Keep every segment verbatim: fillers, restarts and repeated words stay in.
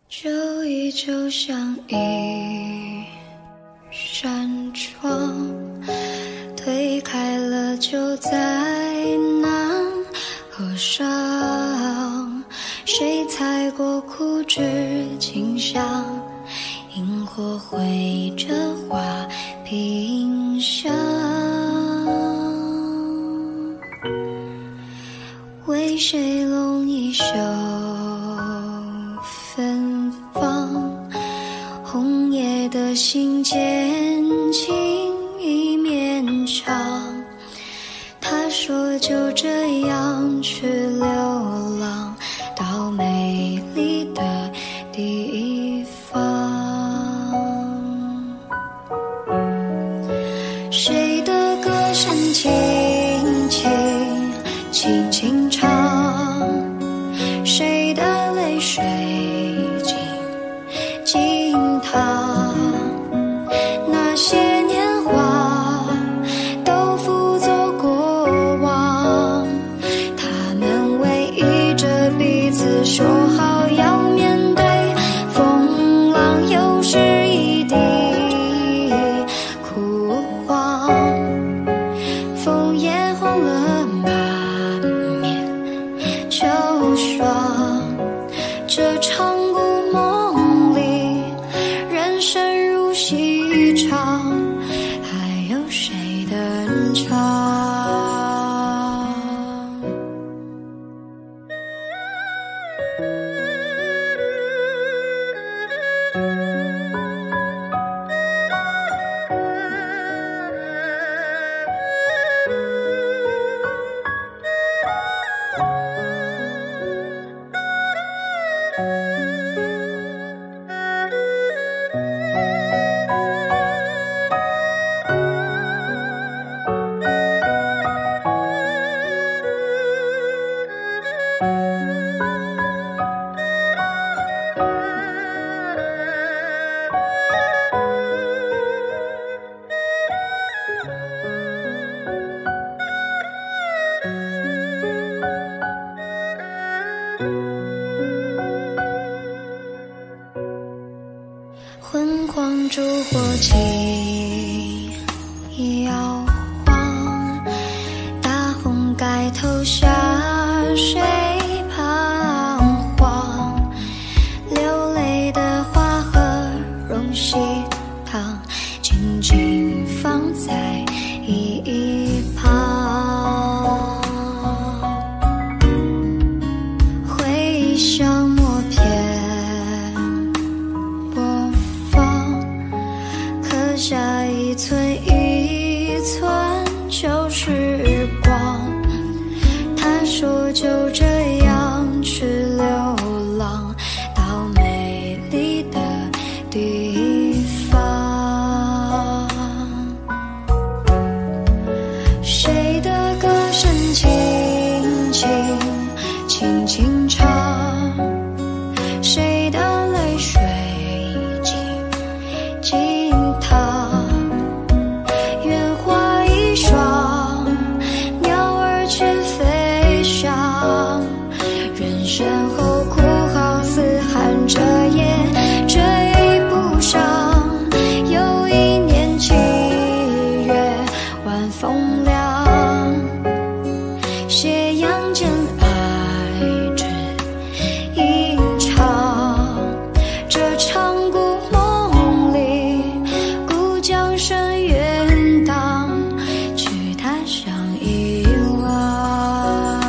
就依旧像一扇窗，推开了就再难合上。谁踩过枯枝清香，萤火绘着花屏香。为谁拢一袖芬芳，红叶的信笺情意绵长。他说就这样去流浪到美丽的地方。谁的歌声轻轻轻轻唱，谁的泪水静静淌。那些年华都辅佐过往，他们偎依着彼此，说好要面对风浪，又是一地枯黄。枫叶红了满面秋霜，这场故梦里人生如戏场，还有谁登场？昏黄烛火轻摇晃，大红盖头下谁彷徨？流泪的花和容膝糖，静静放在一旁。回想默片播放，刻下一寸一寸旧时光。他说就这样去流浪到美丽的地方。谁的歌声轻轻轻轻唱，谁的泪水静静淌。愿花一双，鸟儿去飞翔，人生后哭号嘶喊着也追不上。有一年七月晚风凉，斜阳间爱只一场。这场故梦里，故江声远荡，去他乡遗忘。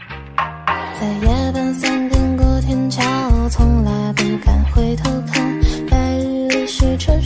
在夜半三点过天桥，从来不敢回头看，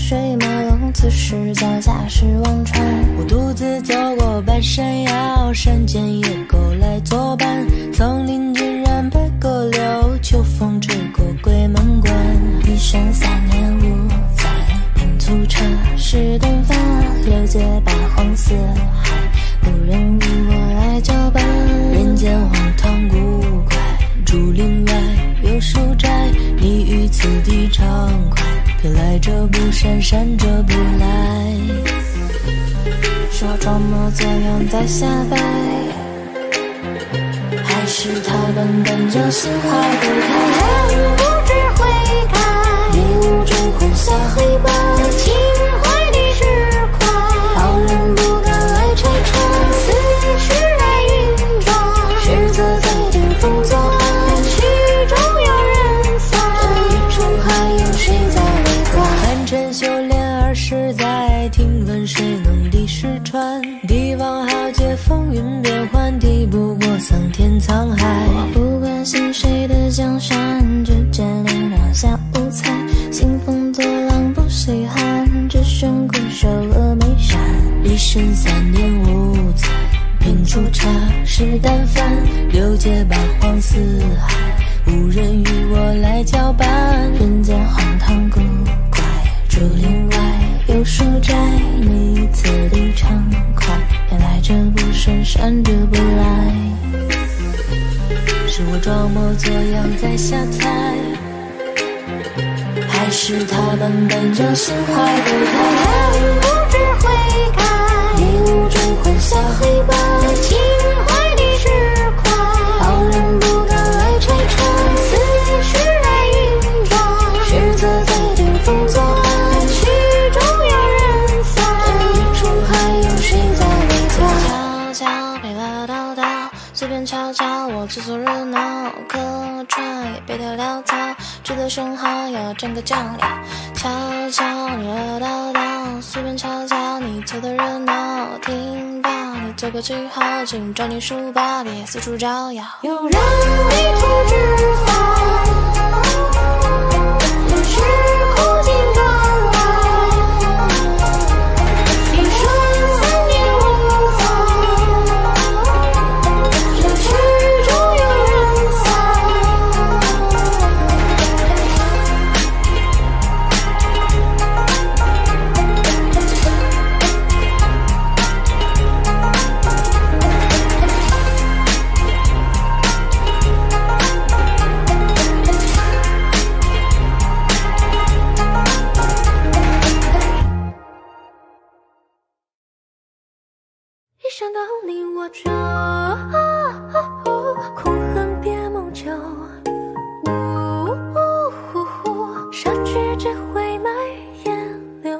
水马龙，此时脚下是忘川。 我独自走过半山腰，山间野狗来作伴，丛林竟然被割留，秋风吹过鬼门关。 一生三年五载，拼促车是灯发，六界八荒四海，无人与我来交伴。 人间荒唐古怪，竹林外有书斋，你于此地畅快，偏来者不善，善者不来。 说装模作样在下拜，还是他笨笨就心怀不开，人不知悔改，迷雾中混淆黑白，情怀的石块，旁人不敢来拆穿，此时来云装，实则在顶风作案，曲中有人散，这一重还有谁在围观？ 寒碜修炼二十载，听闻谁能敌石川？帝王豪杰风云变幻，敌不过桑田沧海。 我不关心谁的江山，只见林让下无猜，兴风作浪不稀罕，只剩苦守峨眉山。 一生三年五载，品出茶是淡饭，六界八荒四海，无人与我来交伴。 人间荒唐古怪，竹林外有书斋，你于此地畅快，偏来者不善，善者不来。 是我装模作样在下猜， 还是他笨笨就心怀不开，人不知悔改，迷雾中混淆黑白，情怀的石块，旁人不敢来拆穿，此时来云装，实则在顶风作案，曲中有人散，这一重还有谁在围观？悄悄陪了叨叨，随便瞧瞧我自作热闹，客串也别太潦草，值得生蚝要蘸个酱料。悄悄你热叨叨，随便瞧瞧你凑的热闹，听到你走过最好，请抓紧书包，别四处招摇。有人迷途知返，有时苦尽甘来，一生三年五载，这曲中有人散。一想到你我就、啊啊啊、空恨别梦久，呜呜呼呼，杀去只会埋烟流。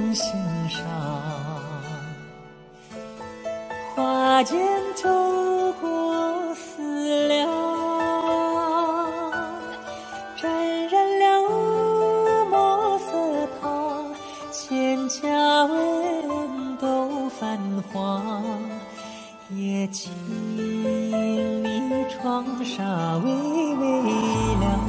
心上，花间走过思量，沾染了墨色烫，千家文都泛黄，也请你窗纱微微亮。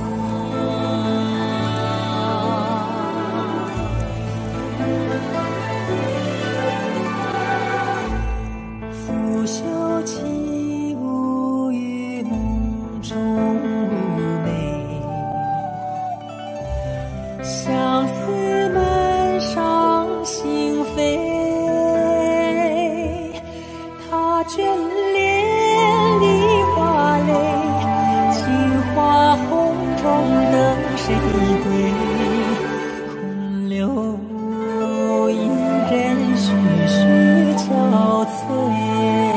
拂袖起舞于梦中妩媚，相思满上心扉。他眷恋梨花泪，杏花红妆等谁归？空留一人徐徐憔悴。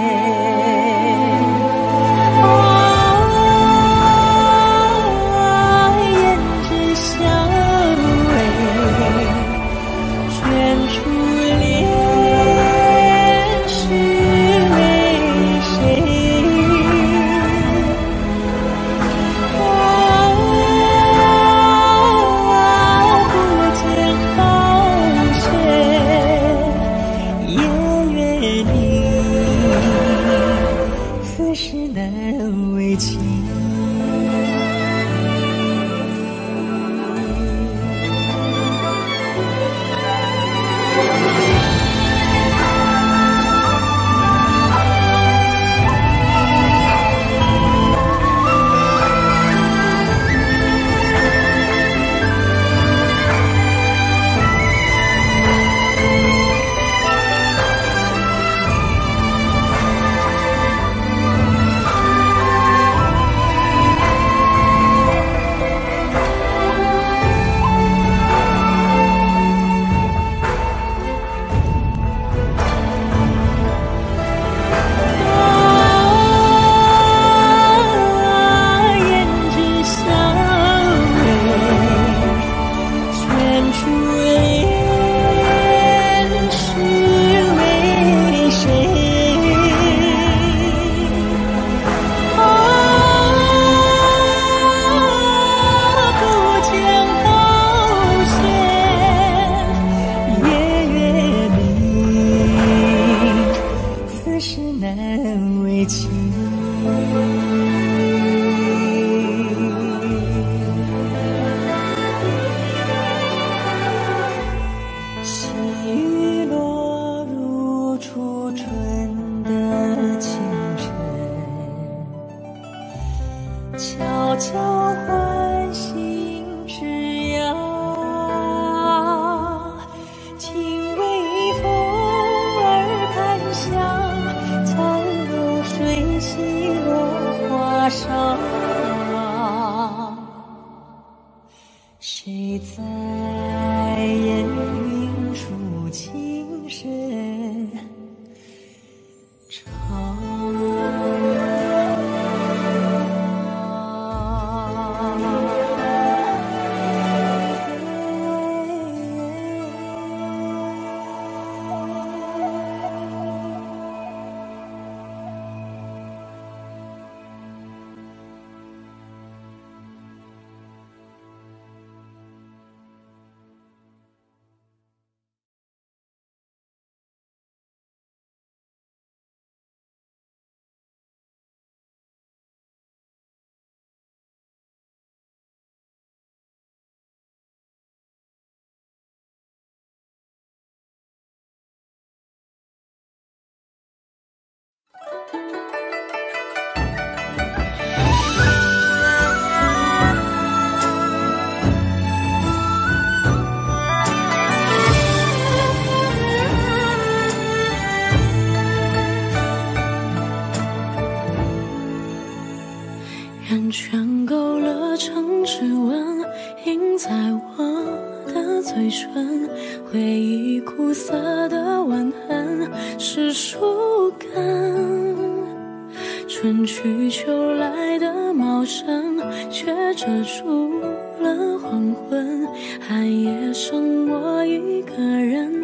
谁在烟云处轻声唱？ 圆圈勾勒成指纹，印在我的嘴唇，回忆苦涩的吻痕是树根。春去秋来的茂盛，却遮住了黄昏。寒夜剩我一个人，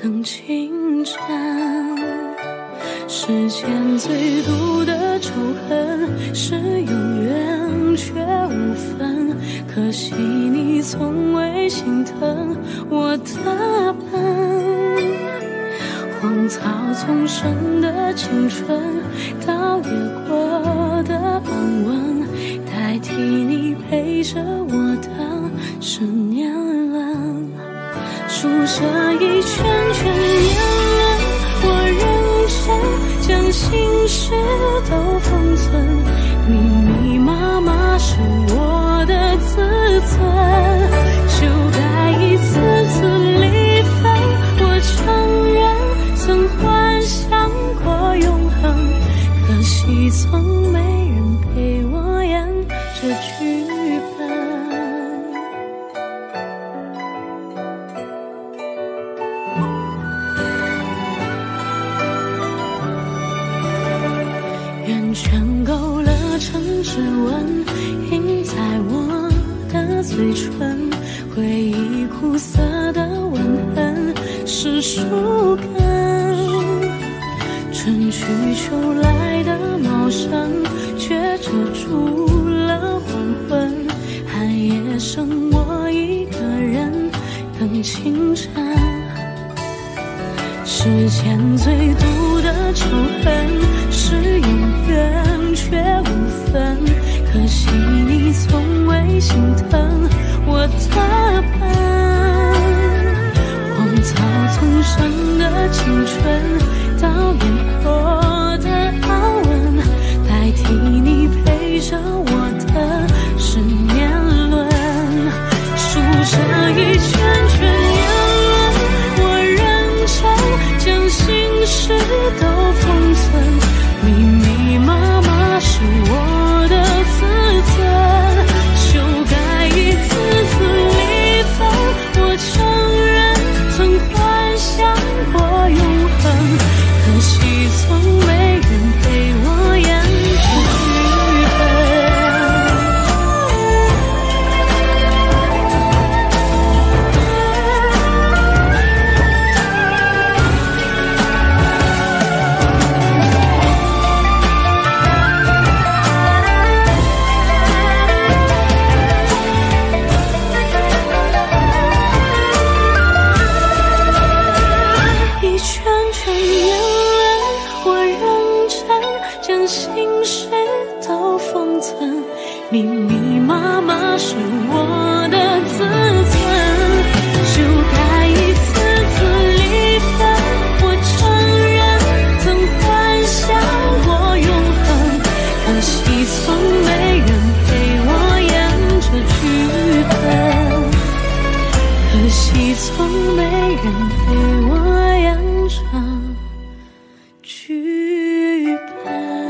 等青山。世间最毒的仇恨是有缘却无分，可惜你从未心疼我的笨。荒草丛生的青春，倒也过的安稳，代替你陪着我的是年轮。数着一圈圈年轮，我认真将心事都封存，密密麻麻是我的自尊。就该一次次离分，我承认曾幻想过永恒，可惜从没人陪我演这剧本。圆圈勾了成指纹，印在我的嘴唇，回忆苦涩的吻痕是树根。春去秋来的茂盛，却遮住了黄昏，寒夜剩我一个人等清晨。世间最毒的仇恨是有缘却无分，可惜你从未心疼我的笨。荒草丛生的青春，倒也过的安稳，代替你陪着我的是年轮。数着一圈圈年轮，我认真将心事都封存，密密麻麻是我的自尊。就该一次次离分，我承认曾幻想过永恒，可惜从没人陪我演这剧本。一圈圈年轮，我认真将心事都封存，密密麻麻是我的自尊。就该一次次离分，我承认曾幻想过永恒，可惜从没人陪我演这剧本，可惜从没人陪我演这剧本。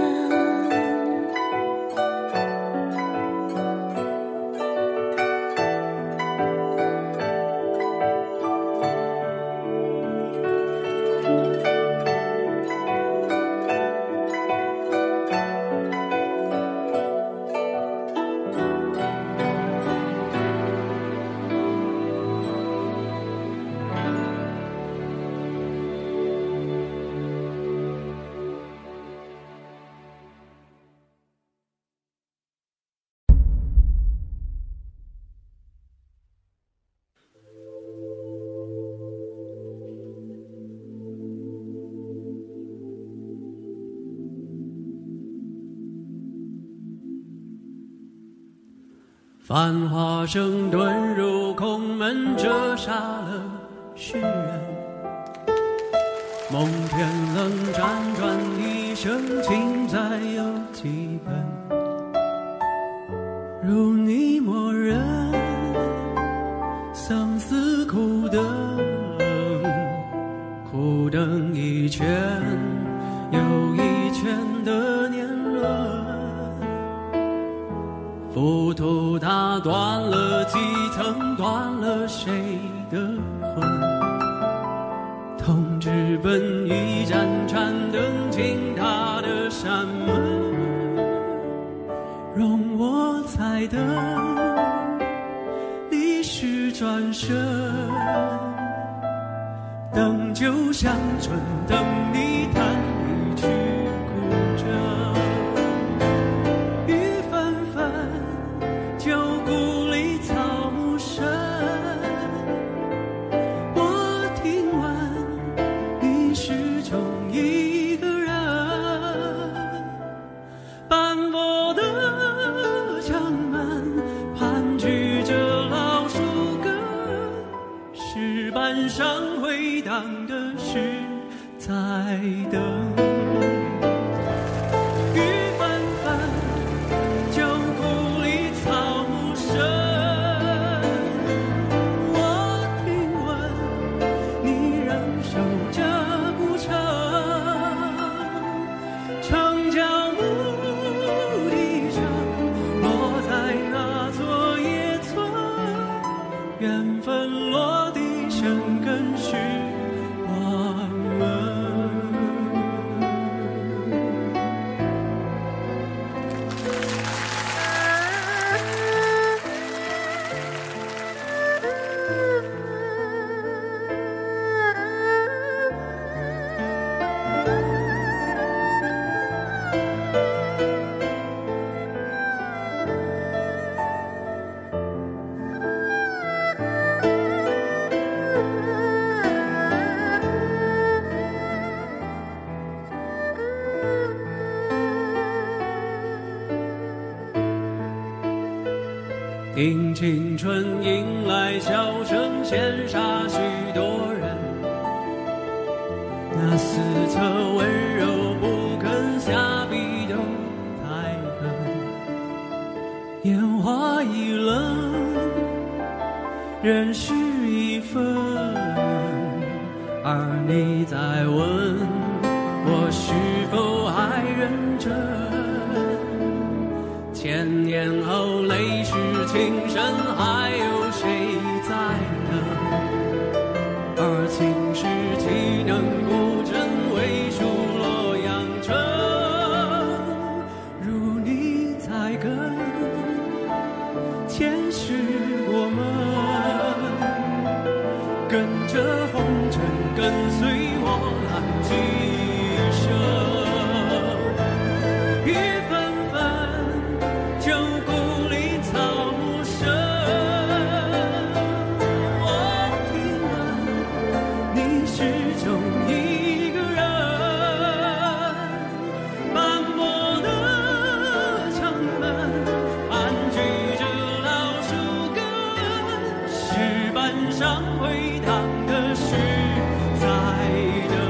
繁华声遁入空门，折煞了世人。梦偏冷，辗转一生，情再有几本？如你默认，相思苦等，苦等一圈又一圈的年轮。浮屠它断了几层，断了谁的魂？痛直奔一盏盏灯，进他的山门。容我再等，历史转身， 等就像春等你弹一曲古筝，雨纷纷，旧故里草木深。我听闻你始终一个人，斑驳的城门盘踞着老树根，石板上回荡的是在等。雨纷纷，旧故里草木深。我听闻你仍守着古城，城角牧笛声落在那座野村，缘分落地生根是我们。听青春迎来笑声，羡煞许多人。那四侧温柔不肯下笔都太狠，烟花易冷，人事已分。而你在问我是否还认真，千年后泪湿情深，还有谁在等？而情是岂能孤枕为数洛阳城？如你在跟，前世我们跟着红尘，跟随我浪几生。雨纷纷，旧故里草木深。我听闻你始终一个人，斑驳的城门盘踞着老树根，石板上回荡的是在等。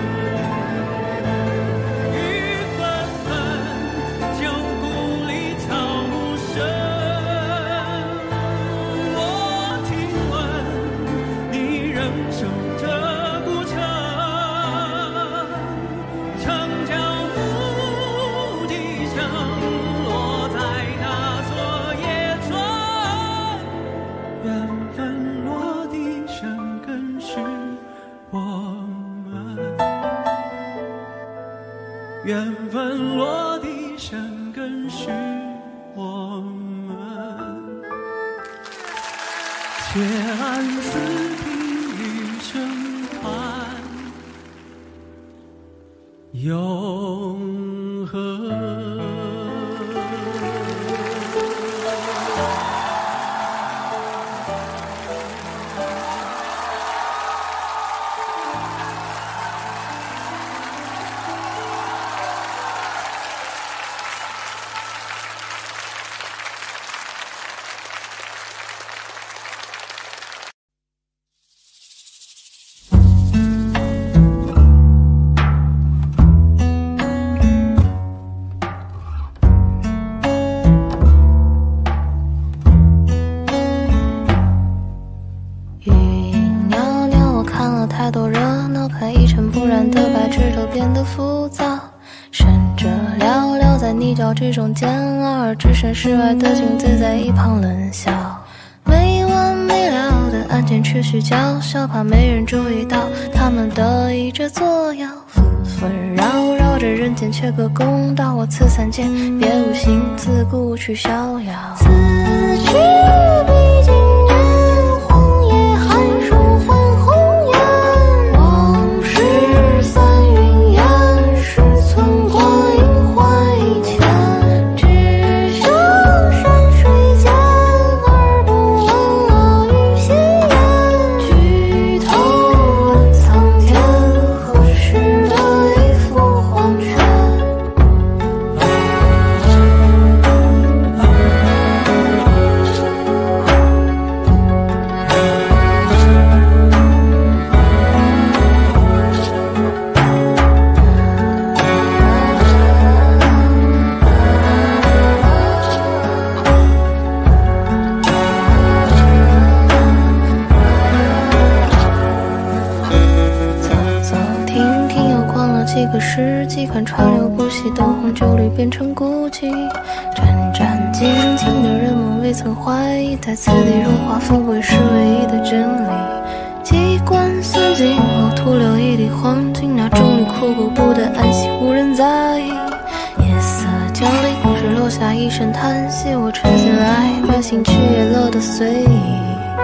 缘分落地生根是我们，且按此地余生盼永恒。 太多热闹，看一尘不染的白纸都变得浮躁，甚至寥寥在泥沼之中煎熬，而置身事外的镜子在一旁冷笑。没完没了的案件持续叫嚣，怕没人注意到他们得意着作妖，纷纷扰扰着人间缺个公道。我此三界别无心自顾去逍遥，此去必经人荒野寒暑换红颜。我个世纪，看川流不息的红酒里变成孤寂。战战兢兢的人们未曾怀疑，在此地荣华富贵是唯一的真理。机关算尽后徒留一地黄金，那众里苦苦不得安息，无人在意。夜色降临，只留下一声叹息，我沉下来，把心去也乐得随意。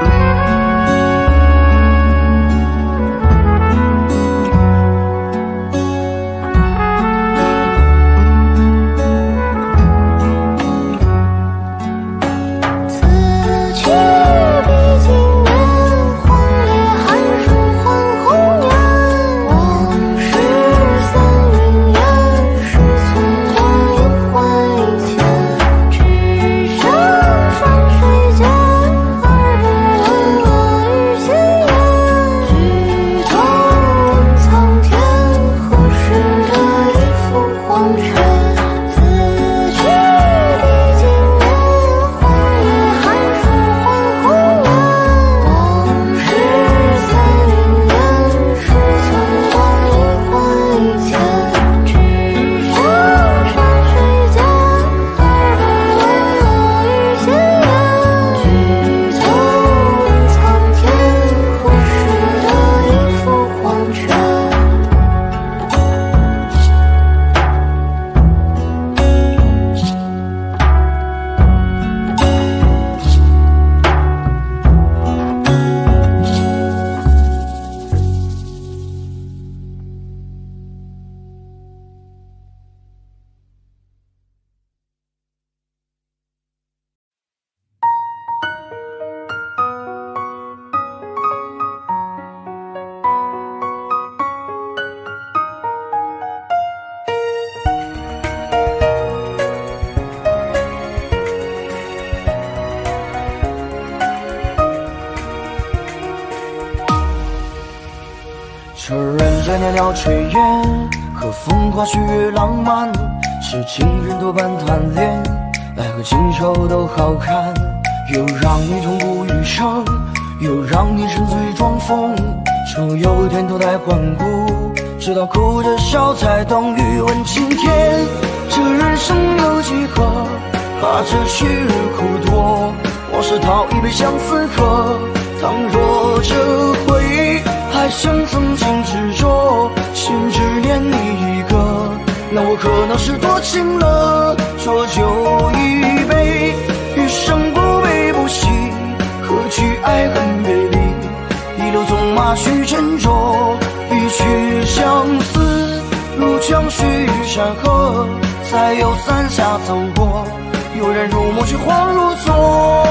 这人间袅袅炊烟，和风花雪月浪漫，是情人多半贪恋，爱和情仇都好看，又让你痛不欲生，又让你沉醉装疯，说有天脱胎换骨，直到哭着笑才懂欲问青天。这人生有几何，怕这去日苦多，往事讨一杯相思喝，倘若这回忆还像曾经执着，心只念你一个，那我可能是多情了。浊酒一杯，余生不悲不喜，何惧爱恨别离？一路纵马去斟酌，一曲相思如江水与山河，才有三峡走过，悠然入梦却恍如昨。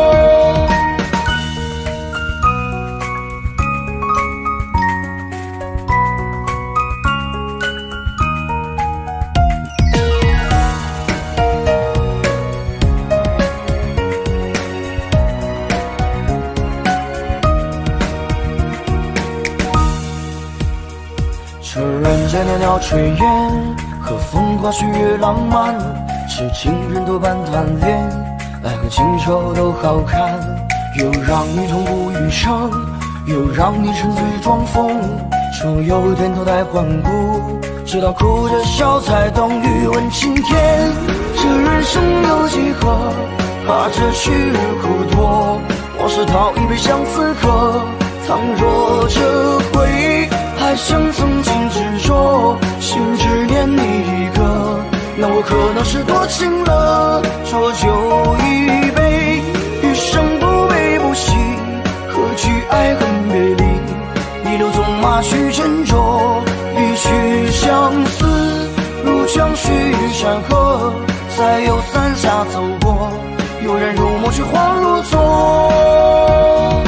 这人间袅袅炊烟，和风花雪月浪漫，是情人多半贪恋，爱和情仇都好看，又让你痛不欲生，又让你沉醉装疯，说有天脱胎换骨，直到哭着笑才懂欲问青天。这人生有几何，怕这去日苦多，往事讨一杯相思喝，倘若这回忆还像曾经执着，心只念你一个，那我可能是多情了。浊酒一杯，余生不悲不喜，何惧爱恨别离？一路纵马去斟酌，一曲相思如江水与山河，才有三峡走过，悠然入梦却恍如昨。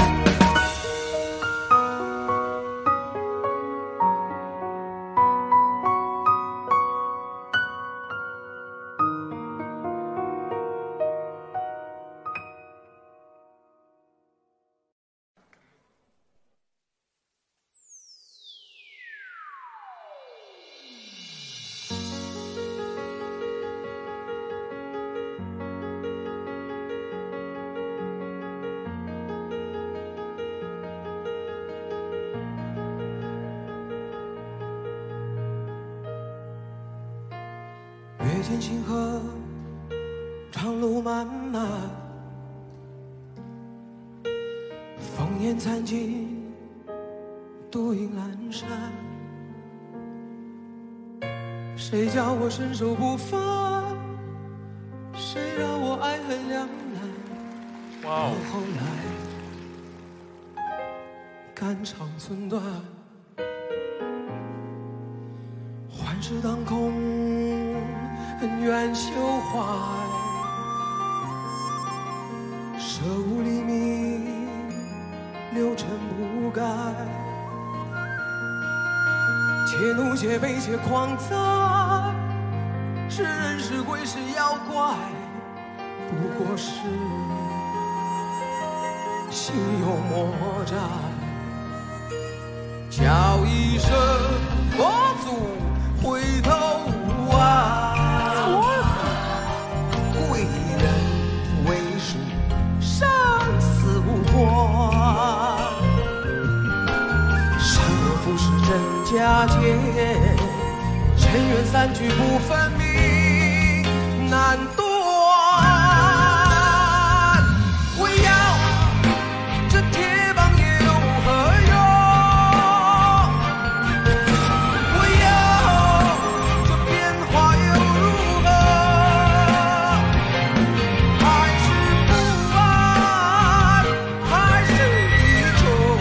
见星河，长路漫漫，烽烟残尽，独影阑珊。谁叫我身手不凡？谁让我爱恨两难？哇！后来肝肠寸断，幻世当空，恩怨休怀。舍吾黎明，六尘不改。且怒且悲且狂哉，是人是鬼是妖怪，不过是心有魔债。叫一声佛祖回头望，贵人为师生死无关。是福是真假界，尘缘散聚不分明，难断。为要这铁棒也有何用？为要这变化又如何？还是不安，还是一种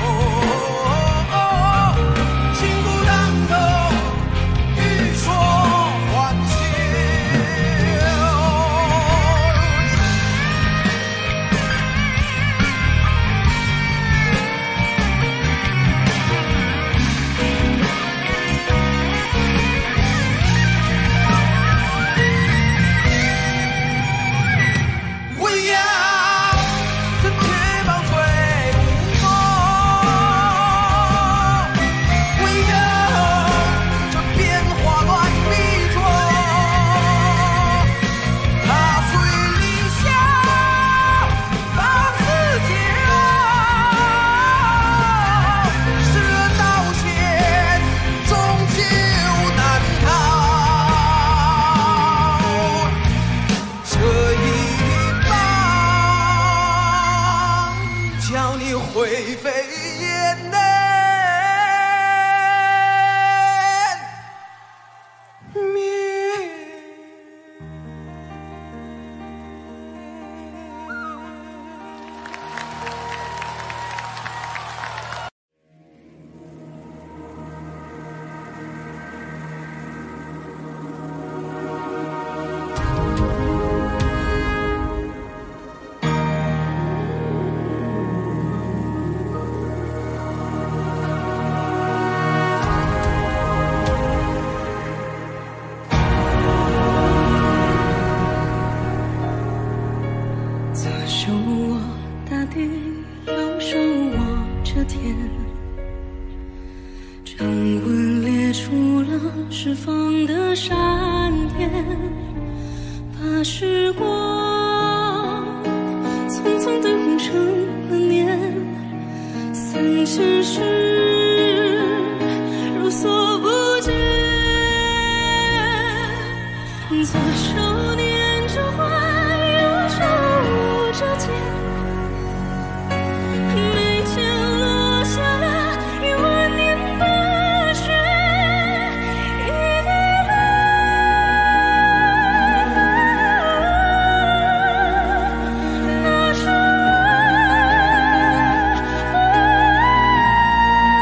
情不当头，欲说还休。为要这铁棒催无风，为要这变化乱迷踪。踏碎理想，放肆桀骜，是人道歉，终究难逃。这一棒叫你灰飞烟灭。 左手握大地，右手握着天，掌纹裂出了释放的闪电，把时光匆匆地红成了年，三世事如所不见。左手捻着花，右手握着剑，眉间落下了一万年的雪，一滴泪，那是我。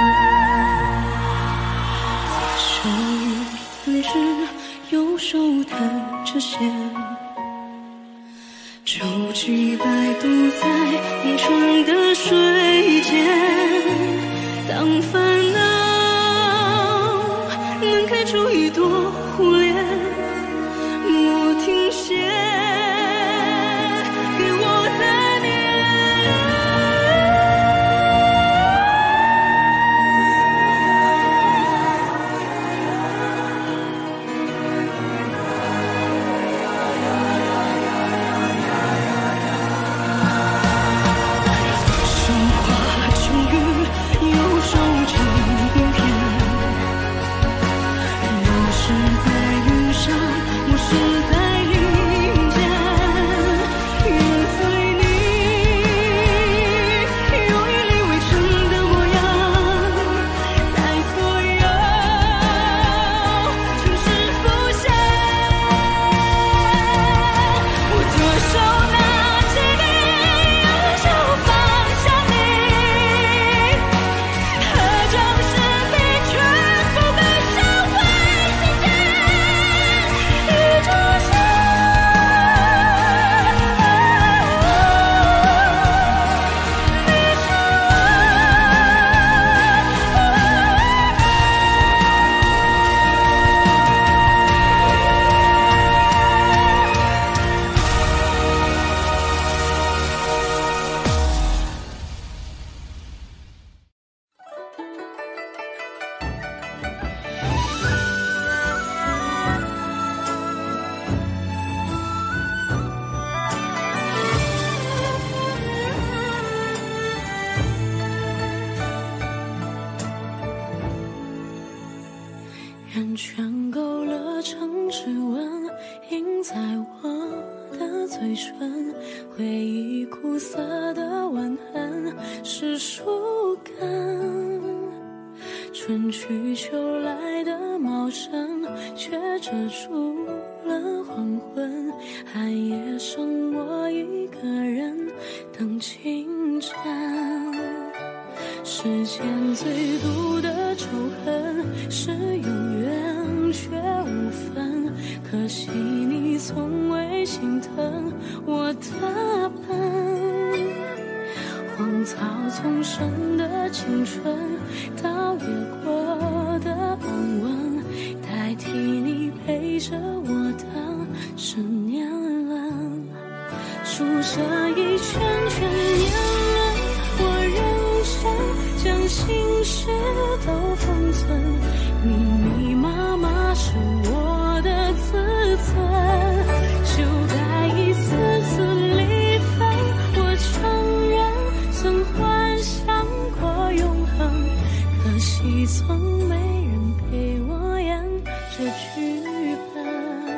圆圈勾勒成指纹，印在我的嘴唇，回忆苦涩的吻痕是树根。春去秋来的茂盛，却遮住了黄昏。寒夜剩我一个人等清晨。世间最毒的仇恨是有缘却无分，可惜你从未心疼我的笨。荒草丛生的青春，倒越过的安稳，代替你陪着我的是年轮。数着一圈圈年轮，我认真将心事都封存，密密麻麻是我的自尊。就该一次次离分，我承认曾幻想过永恒，可惜从没人陪我演这剧本。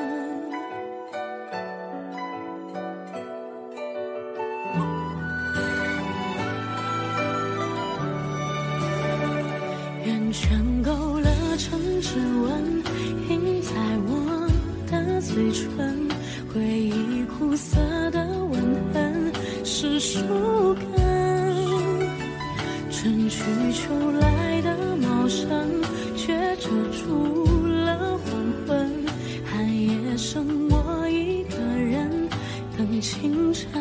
圆圈勾勒成指纹，印在我的嘴唇，回忆苦涩的吻痕是树根。春去秋来的茂盛，却遮住了黄昏。寒夜剩我一个人等清晨。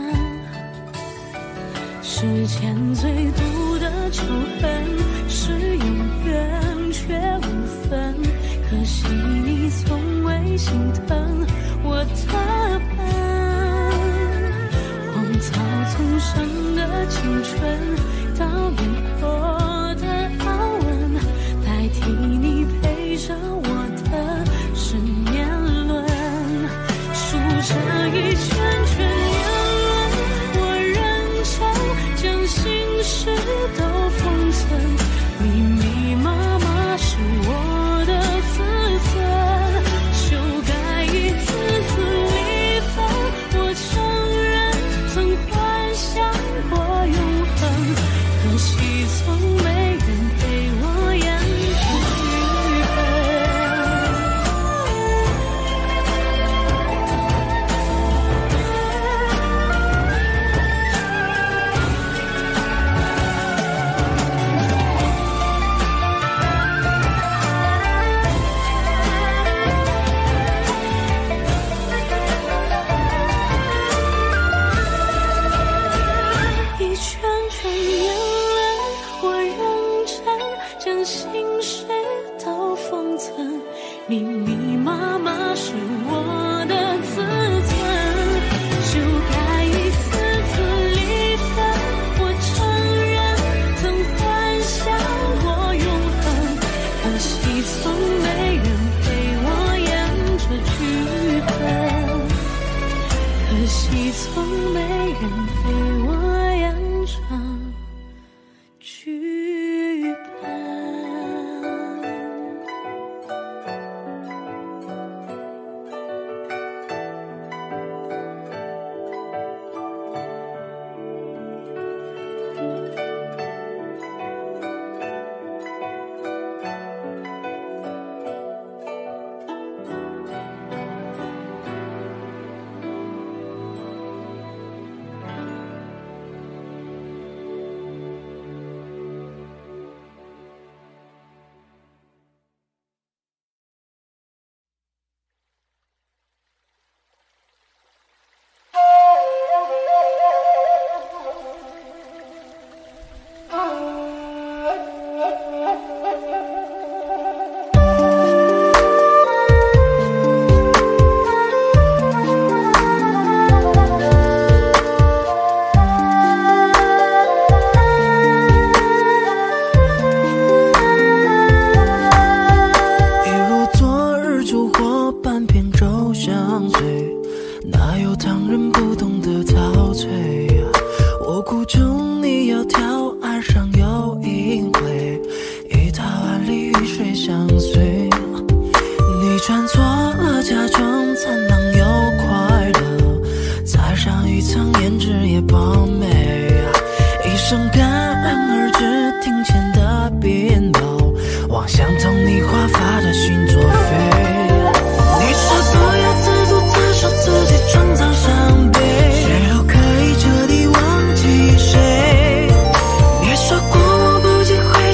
世间最毒的仇恨是有缘却无分，可惜你从未心疼我的笨。荒草丛生的青春，倒越过的安稳，代替你陪着我的是年轮。数着一圈圈年轮，我认真将心事都封存，密密麻麻是我的自尊。就该一次次离分，我承认曾幻想过永恒，可惜从没人陪我演这剧一圈圈年轮，我认真将心事都封存，密密麻麻是我的自尊。就该一次次离分，我承认曾幻想过永恒，可惜从没人陪我演这剧本，可惜从没人陪我演这剧本。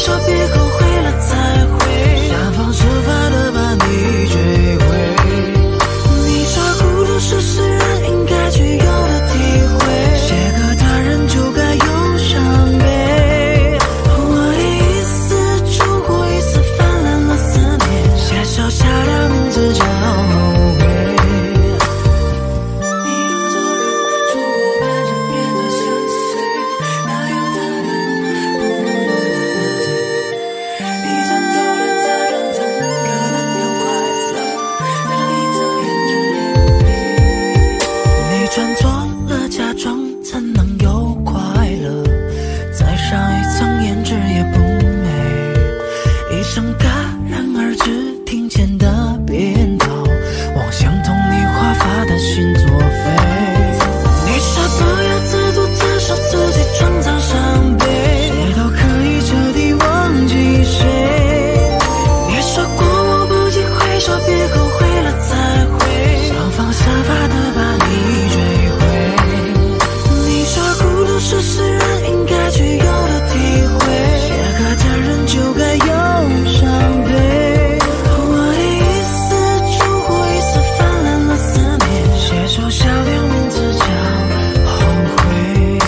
手别后悔了才会想方设法的把你追回。你说孤独是诗人应该具有的体会，写歌的人就该有伤悲。我第一次冲过一次泛滥了思念，写首下的名字叫后悔。穿错了假装才能有快乐，再上一层胭脂也不美。一声戛然而止听见的编导，妄想同你华发的心作废。你说不要自作自受自己创造伤悲，谁都可以彻底忘记谁。你说过我不计回首别后悔了才会想方设法的把你追。是诗人应该具有的体会，写歌的人就该有伤悲。我第一次冲过一次泛滥了思念，写首小调名字叫后悔。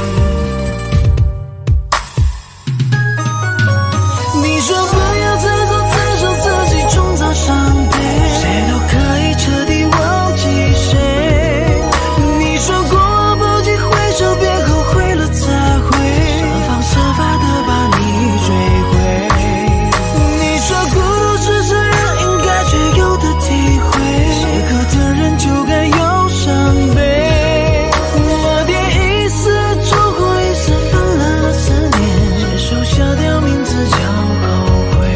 你说不要自作自受自己创造伤悲，谁都可以彻底忘记谁。你说过我不计回首别后悔才会想方设法的把你追回。你说孤独是诗人应该具有的体会，写歌的人就该有伤悲。我第一次冲过一次泛滥了思念，写首小调名字叫后悔。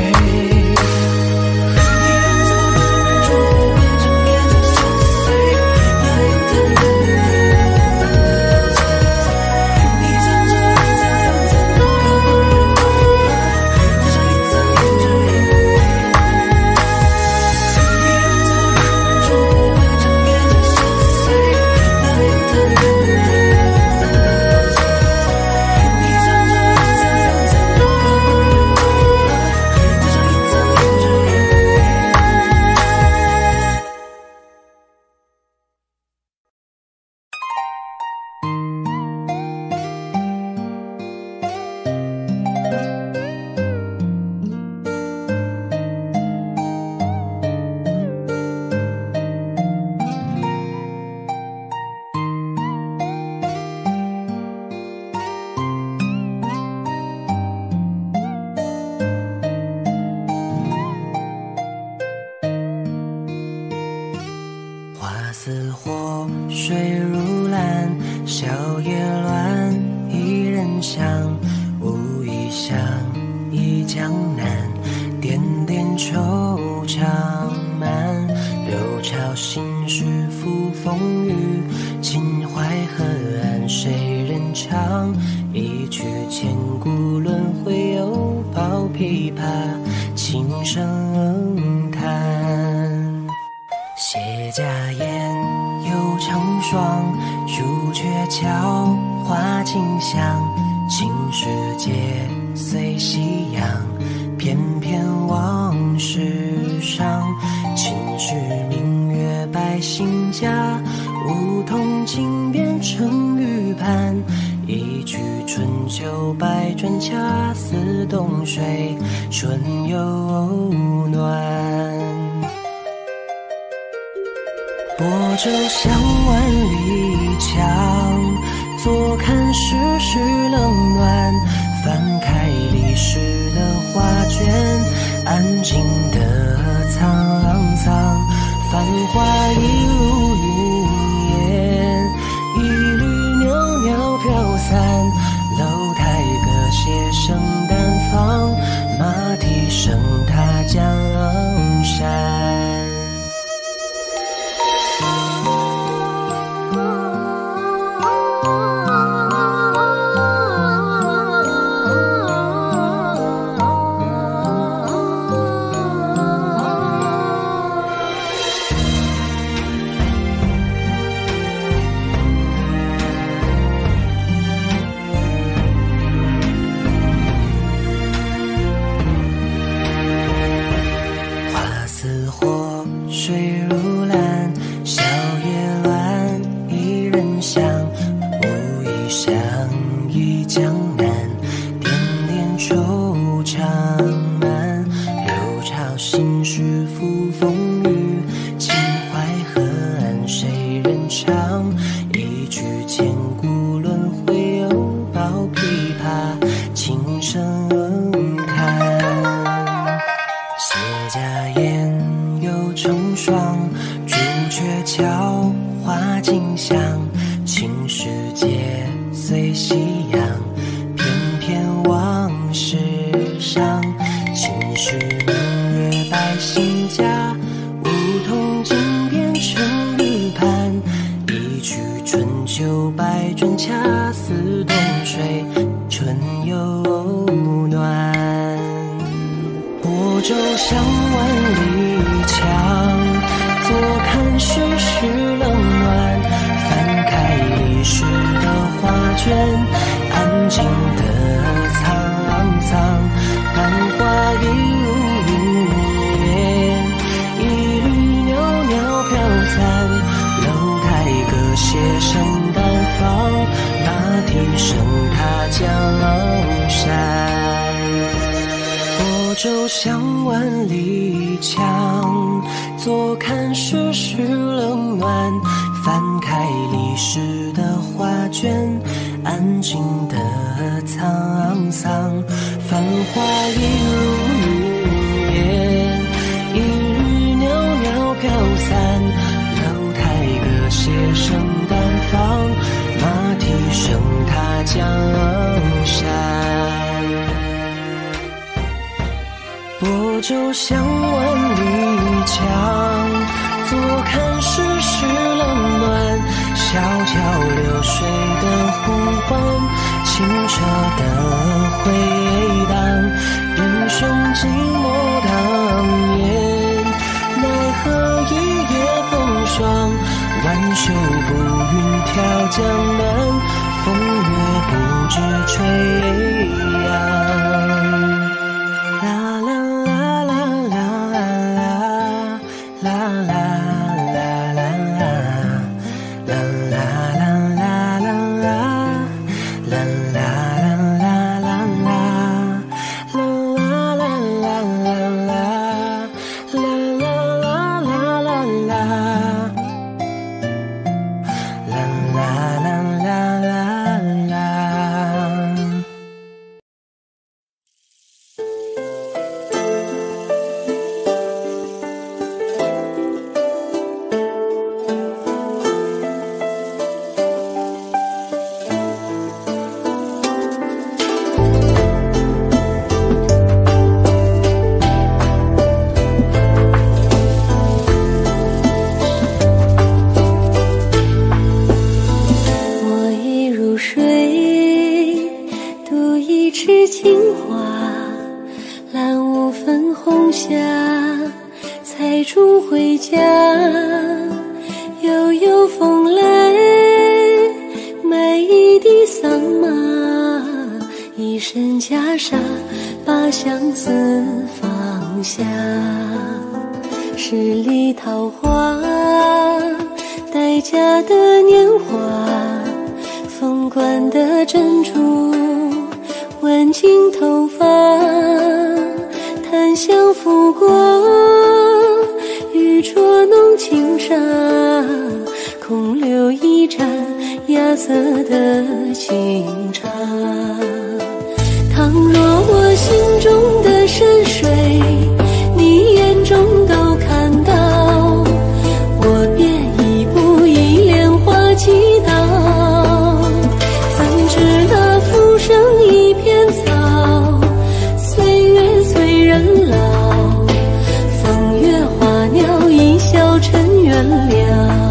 似火，水如蓝，小叶乱，一人香，无意想忆江南，点点惆怅满，流潮心事付风雨，秦淮河岸谁人唱？一曲千古轮回，又抱琵琶，轻声叹。谢家宴，又成双，朱雀桥，花径香，青石街，随夕阳，翩翩往事上，秦时明月百姓家，梧桐井边成玉盘，一曲春秋百转，恰似冬水春又暖。泊舟向万里江，坐看世事冷暖，翻开历史的画卷，安静的沧桑，繁华一如云烟，一缕袅袅飘散，楼台歌榭声淡放，马蹄声踏江山。 去明月百姓家，梧桐尽变成玉盘。一曲春秋百转，恰似冬水春又暖。泊舟向万里江，坐看世事冷暖。翻开历史的画卷，安静的沧桑。繁华一如云烟，一缕袅袅飘散。楼台歌榭声淡放，马蹄声踏江山。泊舟向万里江，坐看世事冷暖。翻开历史的画卷，安静的沧桑。繁华一如云烟，一缕袅袅飘散。楼台歌榭声淡放，马蹄声踏江山。泊舟向万里江，坐看世事冷暖。小桥流水的呼唤，清澈的回荡。英雄寂寞当年，奈何一夜风霜。挽袖步云挑江南，风月不知吹扬。啦啦啦啦啦啦啦啦啦。十里桃花，待嫁的年华，凤冠的珍珠，挽进头发，檀香拂过，玉镯弄轻纱，空留一盏芽色的清茶。倘若我心中的山水，你眼中都看到，我便一步一莲花祈祷。怎知那浮生一片草，岁月催人老，风月花鸟一笑尘缘了。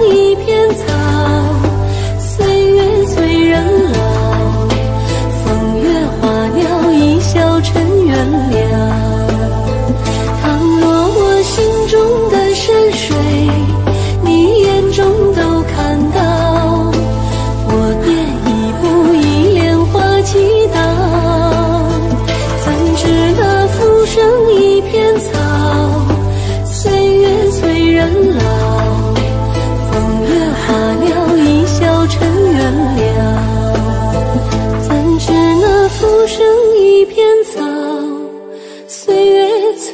风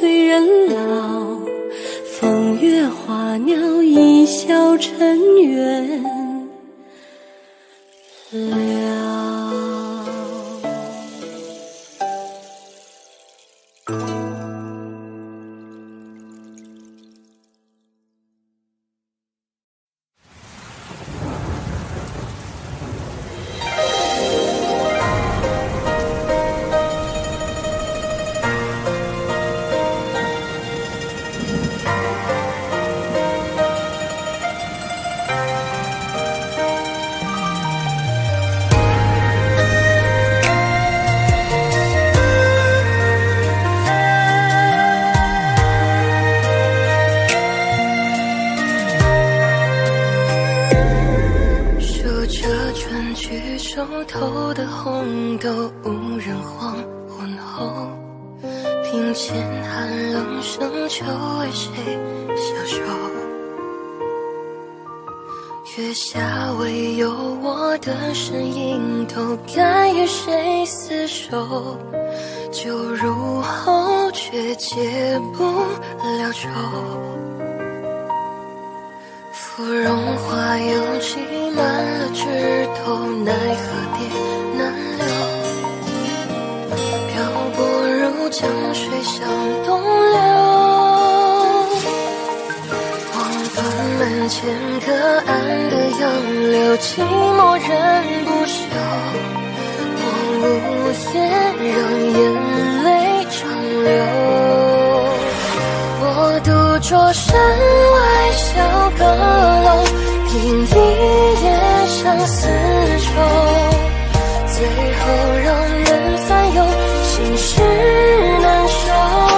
催人老，风月花鸟一笑尘缘了。 手头的红豆无人黄昏后，庭前寒冷深秋为谁消瘦？月下唯有我的身影，都该与谁厮守？酒入喉却解不了愁，芙蓉花又挤满了枝头，奈何蝶难留。漂泊如江水向东流，望断门前隔岸的杨柳，寂寞人不休。我无言，让眼泪长流。我独坐山外小阁楼，凭一夜相思愁，最后让人烦忧，心事难收。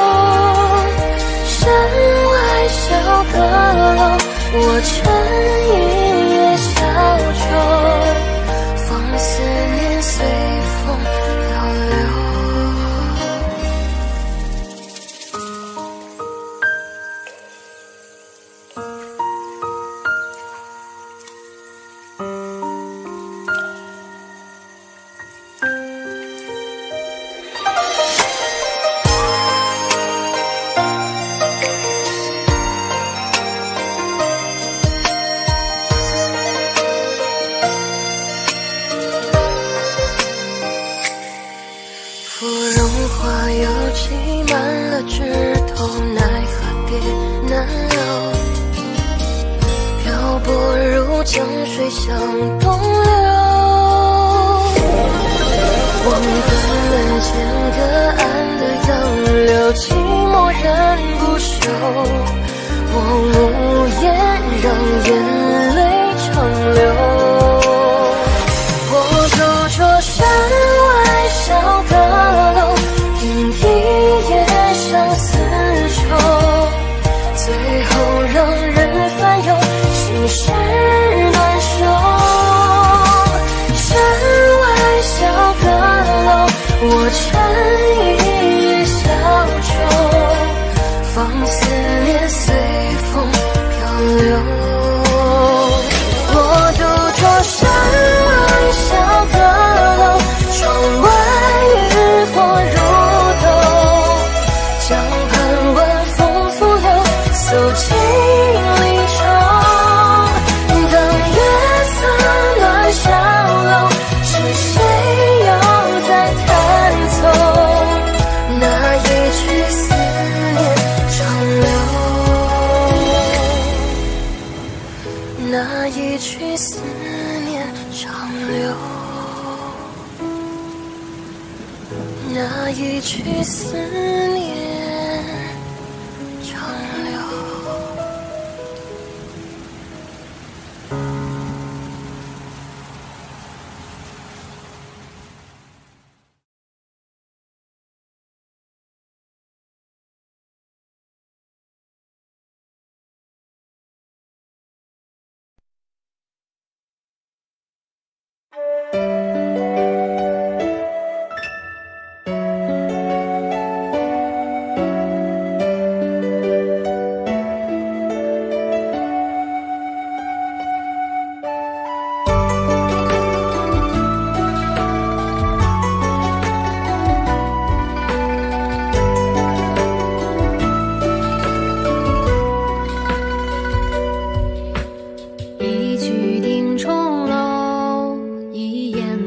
山外小阁楼，我乘一叶小舟，放思念随风漂流。芙蓉花又挤满了枝头，奈何蝶难留。漂泊如江水向东流，望断门前隔岸的杨柳，寂寞人不休。我无言，让眼泪长流。我独坐山外小阁楼，凭一夜相思愁，最后让人烦忧，心事难收。山外小阁楼，我乘一叶小舟，放思念随风漂流。我独坐山外小阁楼，窗外渔火如豆，江畔晚风拂柳，诉尽离愁。当月色暖小楼，是谁又在弹奏那一曲思念长流，那一曲思念长流，那一曲思念长流。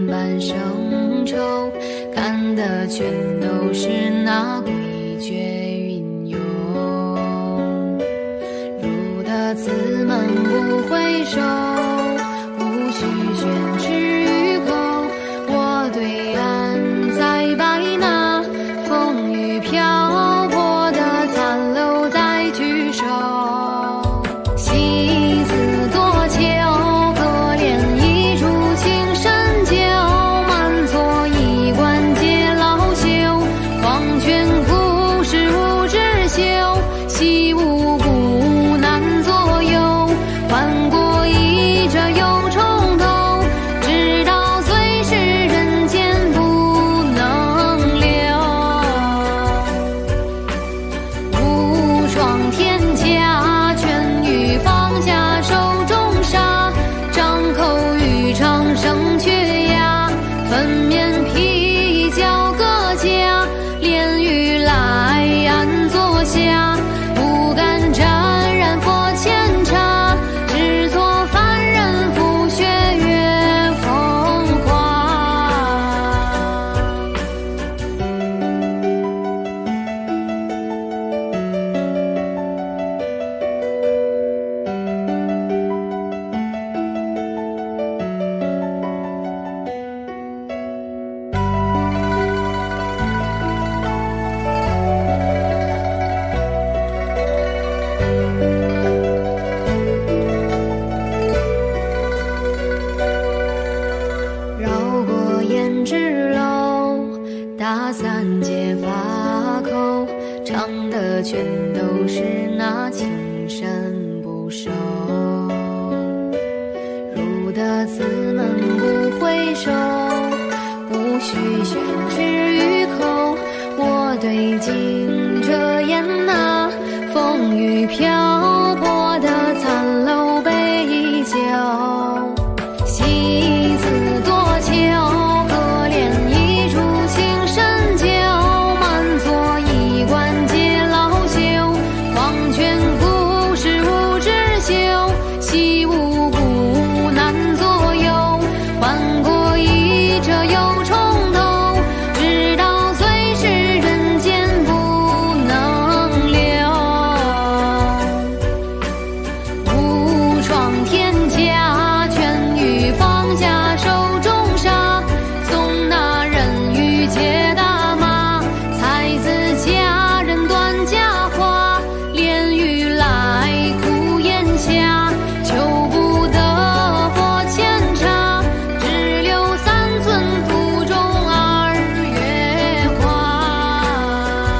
般生愁，看的全都是那诡谲云涌。入得此门不回首，无需宣之于口。我对岸再摆那风雨漂泊的残楼再聚首。戏子多秋，可怜一株情深酒，满座衣冠皆老朽。黄泉故事无知休，惜无故难左右。换过一折又重头，直到最是人间不能留。无双天下，劝欲放下手中沙。张口欲唱声却哑，粉面皮角各家。炼狱来安坐下，不敢沾染佛前茶。只做凡人浮雪月风华。绕过胭脂楼，打三结发口，唱的全都是那情深不寿。入得此门不回首，无需宣之于口。我对镜遮掩那风雨漂泊的残楼杯酒。戏子多秋，可怜一株情深酒，满座衣冠皆老朽。黄泉故事无知休，惜无故难左右。换过一折又重头，直到最是人间不能留。无双天下，劝欲放下手中沙。送那人欲借大马，才子佳人断佳话。炼狱来苦咽下，求不得佛前茶。只留三寸途中二月花。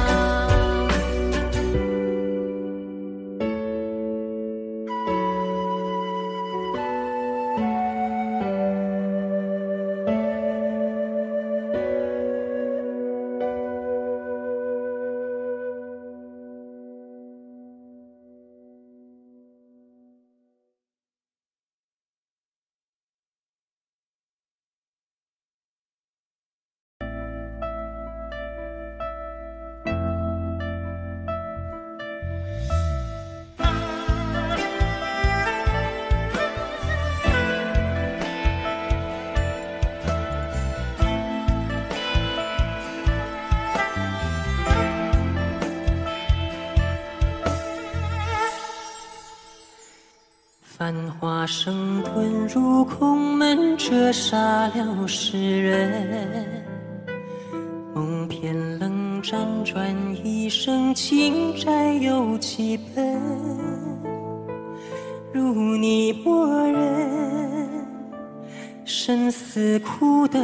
繁华声遁入空门，折煞了世人。梦偏冷辗转一生，情债有几本？如你默认，生死苦等，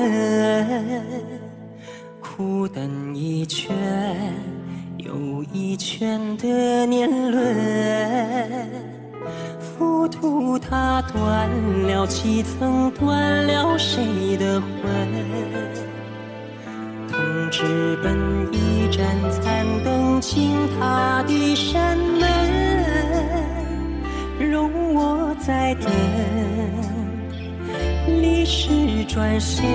苦等一圈又一圈的年轮。浮屠它断了几层，断了谁的魂？同志本一盏残灯，倾塌的山门，容我再等，历史转身，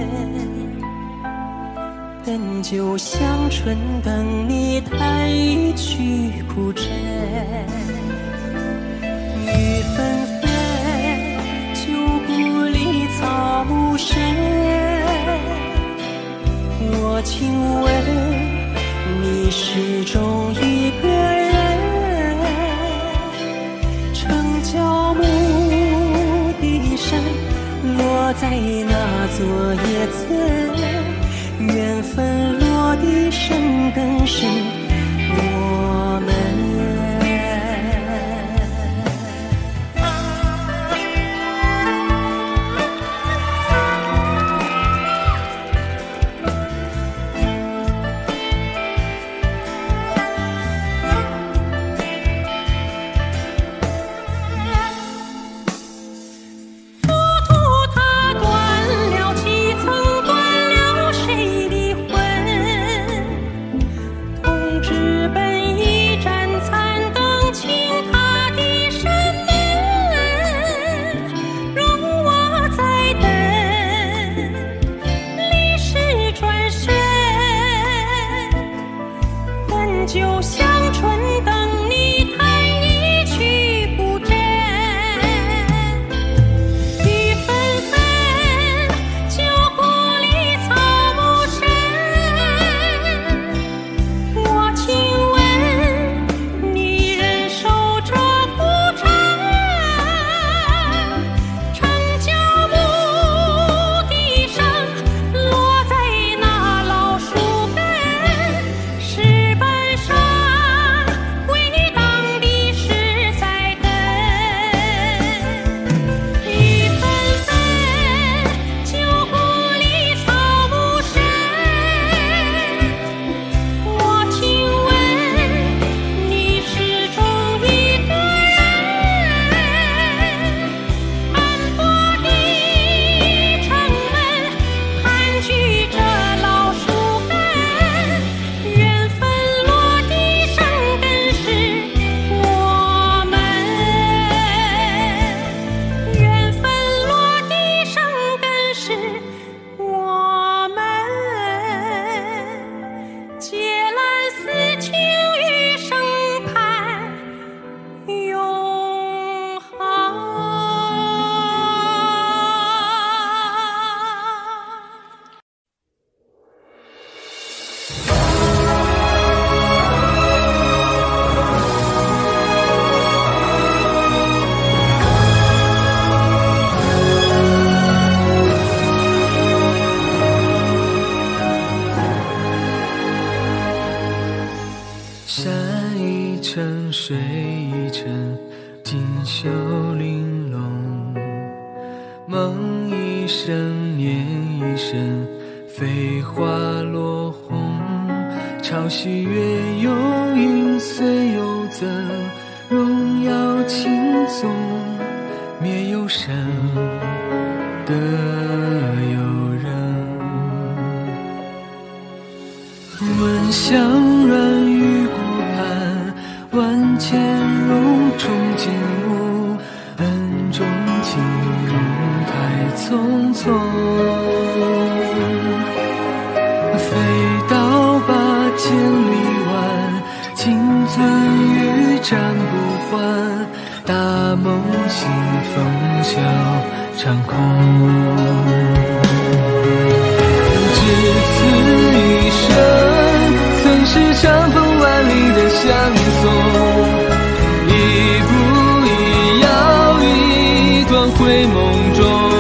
等酒香醇，等你弹一曲古筝。雨纷纷，旧故里草木深。 作叶子，缘分落地生根是我们。 就像春等你弹一去不真，雨纷纷，旧故里草木深。我请问你忍受这苦缠，成就墓地上落在那老树根，石板山一程，水一程，锦绣玲珑。梦一生，念一生，飞花落红。潮汐月有阴，岁有增，荣耀轻松，灭忧生，得有人。闻香软玉骨盘，万千荣宠景物，恩重情太匆匆。飞刀把千里挽，金樽玉盏不还，大梦醒风笑长空。只此一生，曾是长风万里的相送，一步一摇一段回梦中。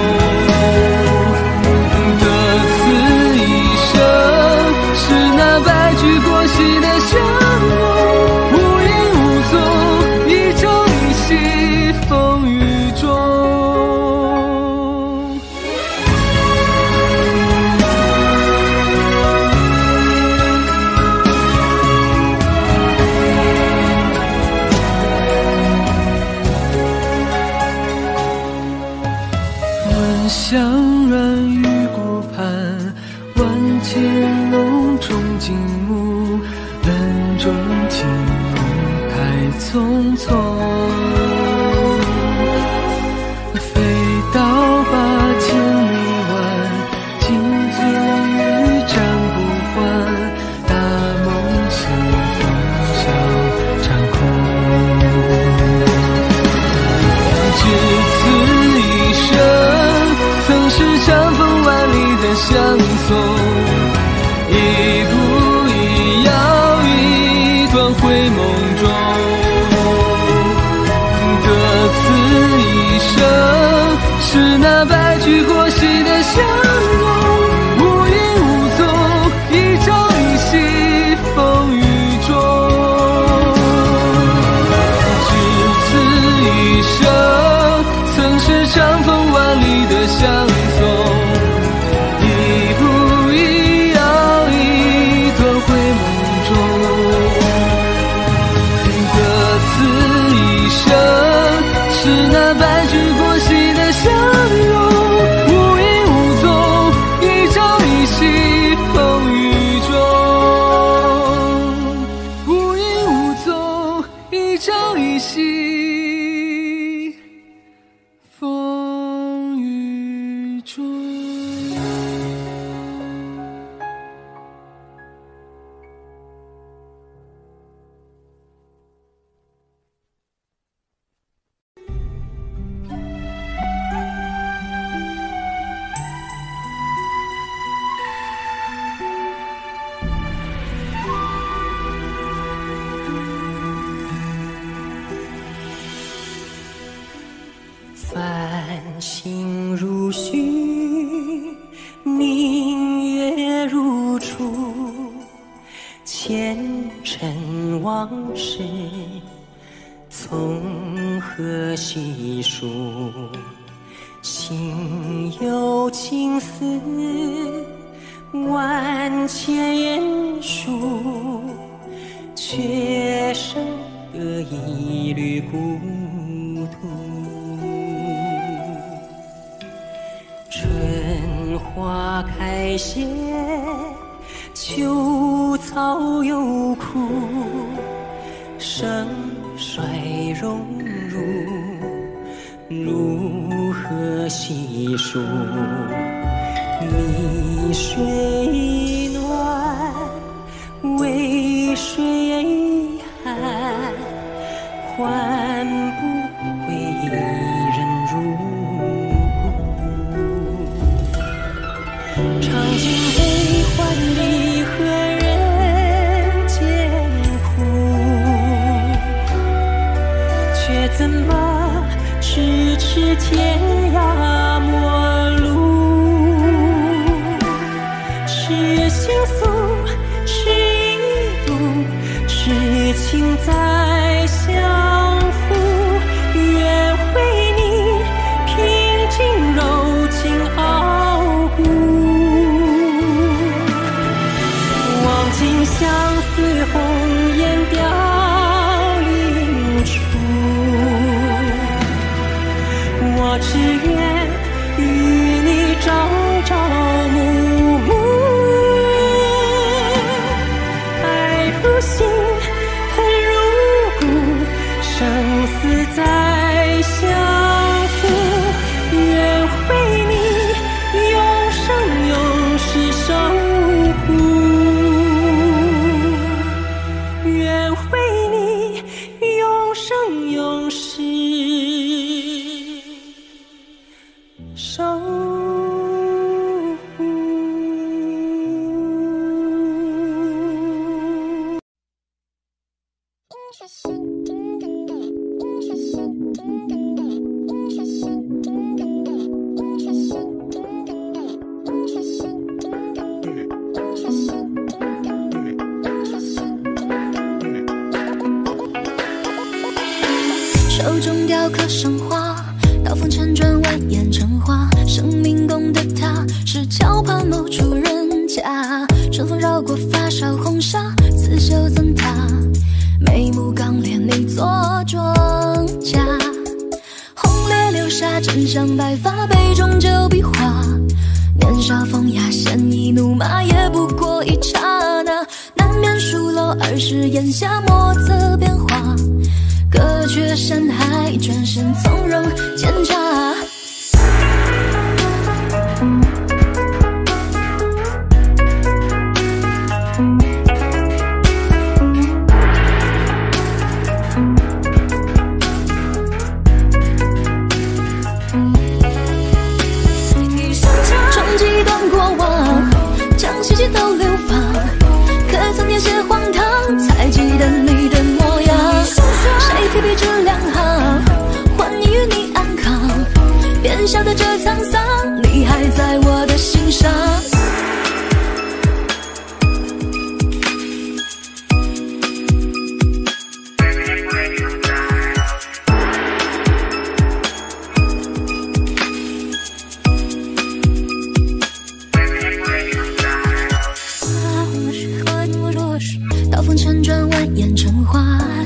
得此一生，是那白驹过隙的相拥，无影无踪，一朝一夕风雨中。香软玉骨盘，万千荣宠景物，恩重情太匆匆。飞刀把千里挽，金樽玉盏不还，大梦醒风笑长空。只此一生，曾是长风万里的相送，一步一摇一段回梦中。得此一生，是那白驹过隙的相拥。 念往事，从何细数？心有情丝万千言书，却剩得一缕孤独。春花开谢，秋草又枯，盛衰荣辱，如何细数？你水暖，为谁寒？换不回一人如故。尝尽悲欢离合人间苦，却怎么咫尺天涯陌路？是情愫，是一度，是情再相负。愿为你平静柔情傲骨，望尽相思红颜凋零处。我只愿与你朝朝暮暮，爱如心，恨如骨，生死再相负。愿为你永生永世守护，愿为你永生永世守护。 手中雕刻生花，刀锋辗转蜿蜒成花。生命宫的他，是桥畔某处人家。春风绕过发梢红纱，刺绣赠他。眉目刚烈，你做庄稼。红烈流沙，枕上白发，杯中酒比划。年少风雅，鲜衣怒马，也不过一刹那。难免疏漏儿时檐下，莫测变化。隔绝山海，转身从容检查。冲击断过往，将希冀都流放。可曾填写荒唐，才记得你的模样。谁提笔这两行，换你与你安康。便晓得这沧桑，你还在我的心上。刀锋辗转蜿蜒成花，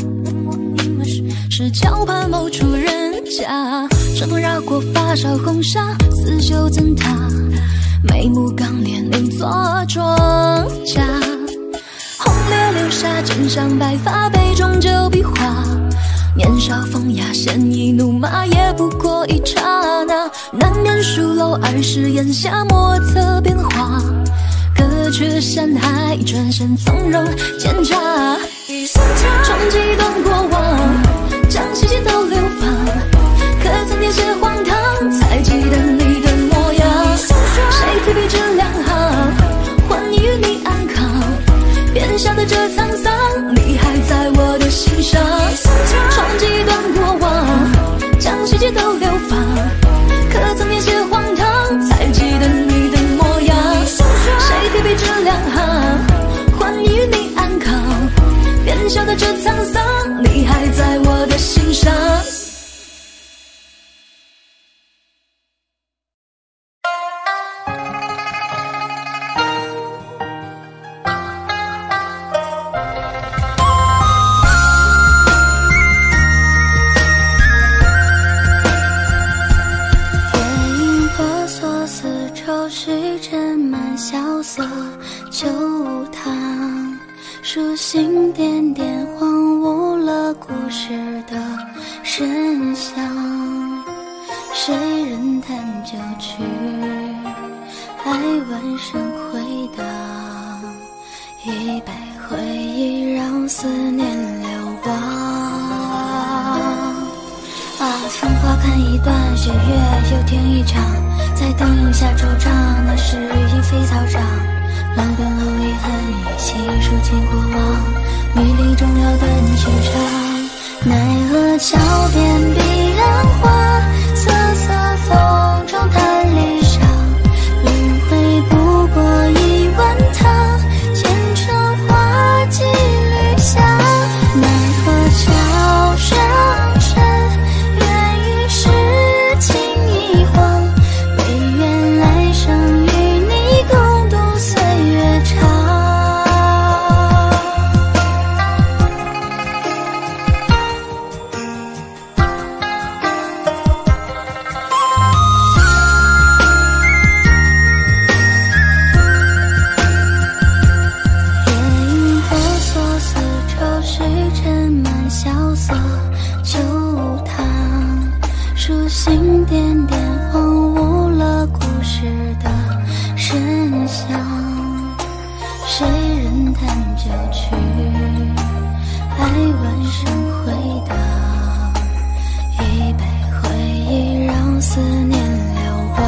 是桥畔某处人家。春风绕过发梢红纱，刺绣赠他。眉目刚烈，你做庄稼。红烈流沙，枕上白发，杯中酒比划。年少风雅，鲜衣怒马，也不过一刹那。难免疏漏儿时檐下，莫测变化。隔绝山海，转身从容检查。冲击断过往，将希冀都流放。可曾填写荒唐，才记得你的模样。谁提笔这两行，换你与你安康。便晓得这沧桑，你还在我的心上。冲击断过往，将希冀都流放。可曾填写荒唐，才记得你的模样。谁提笔这两行，换你与你安康。便晓得这萧瑟旧堂，书信点点荒芜了故事的深巷，谁人弹旧曲，爱万声回荡，一杯回忆让思念流亡。啊，风花看一段，雪月又听一场，在灯影下惆怅，那是因飞草长。老灯后遗恨依稀抒情过往，迷离中了断情长。奈何桥边彼岸花，瑟瑟风中叹离殇，轮回不过一碗汤，前尘化几缕香。奈何桥上尘，愿与世情一晃，唯愿来生与你共度岁月长。书信点点荒芜了故事的深巷，谁人弹旧曲，爱万声回荡，一杯回忆让思念流亡。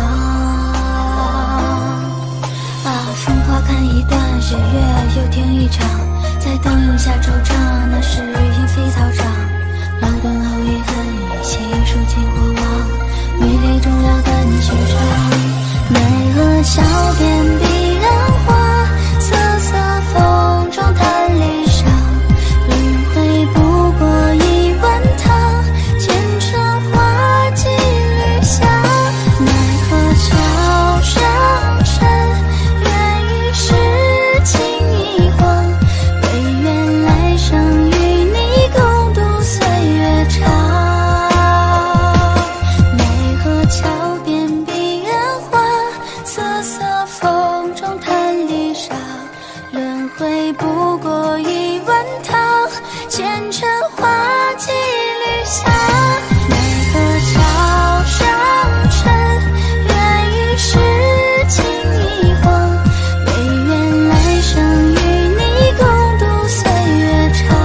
啊，风花看一段，雪月又听一场，在灯影下惆怅，那是因飞草长。老灯后遗恨依稀抒情过往，迷离中了断情长。奈何桥边彼岸花，瑟瑟风中叹离殇，轮回不过一碗汤，前尘化几缕香。奈何桥上尘，愿与世情一晃，唯愿来生与你共度岁月长。奈何桥边彼岸花，瑟瑟风中叹离殇，轮回不过一碗汤，前尘化几缕香。奈何桥上尘，愿与世情一晃，唯愿来生与你共度岁月长。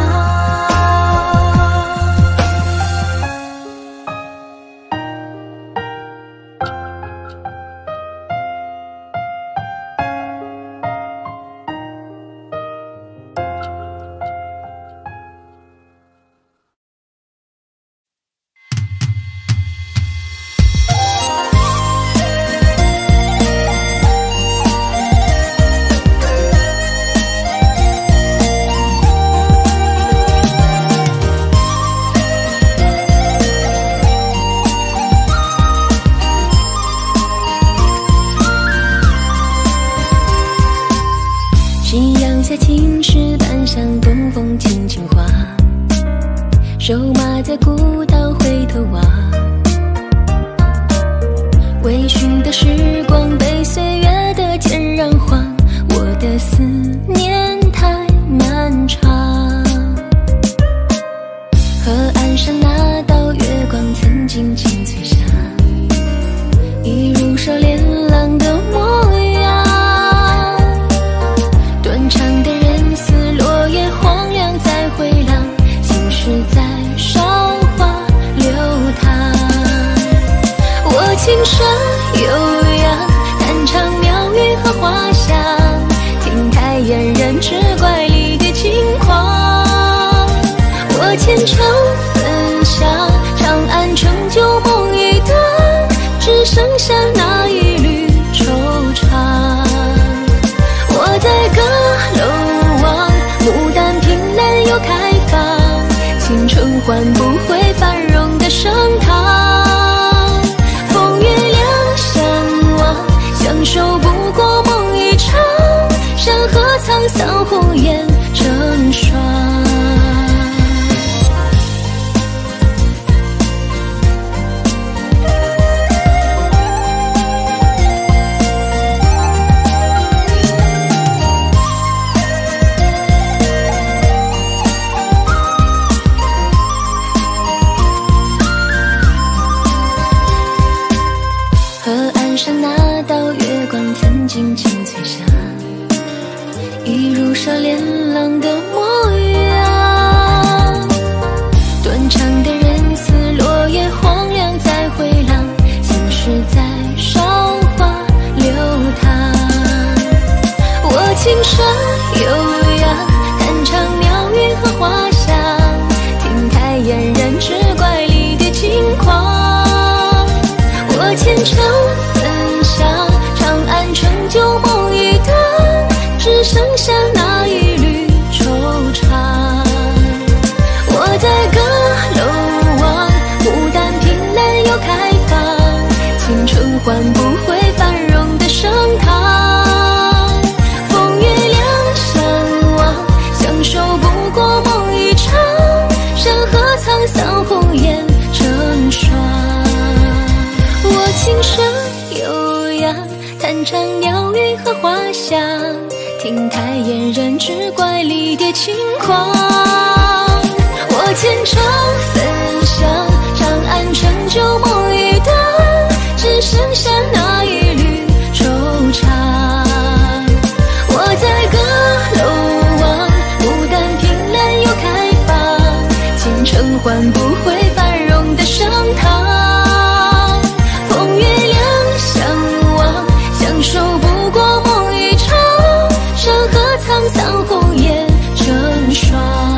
夕阳下青石板上，东风轻轻划，手马在古道回头望，微醺的时光被岁月的剑染黄，我的思念太漫长。河岸上那道月光曾经轻翠下，一如少年郎的模样。断肠的人似落叶荒凉再回廊，心事在韶华流淌。我情深悠扬，弹唱妙语和花香，听太嫣然只怪离别轻狂。我虔诚分享，长安成就梦一段，只剩下那一缕惆怅。我在阁楼望，牡丹凭栏又开放，青春换不回繁荣的盛唐。风月两相望，相守不过梦一场，山河沧桑，红颜成双。 一如少年郎的模样。断肠的人似落叶荒凉在回廊，心事在韶华流淌。我轻声悠扬，弹唱鸟语和花香，听开嫣然之怪里的轻狂。我虔诚分享，长安成就梦一段，只剩下那一缕惆怅。我在阁楼望，牡丹凭栏又开放，青春换不回繁荣的盛唐。风月两相望，相守不过梦一场，山河沧桑红颜成双。我轻声悠扬，弹唱鸟语和花香，听开嫣然之怪里的轻狂。我虔诚分享，长安成就梦一段，只剩下那一缕惆怅。我在阁楼望，牡丹凭栏又开放，青春换不回繁荣的盛唐。风月两相望，相守不过梦一场，山河沧桑红颜成双。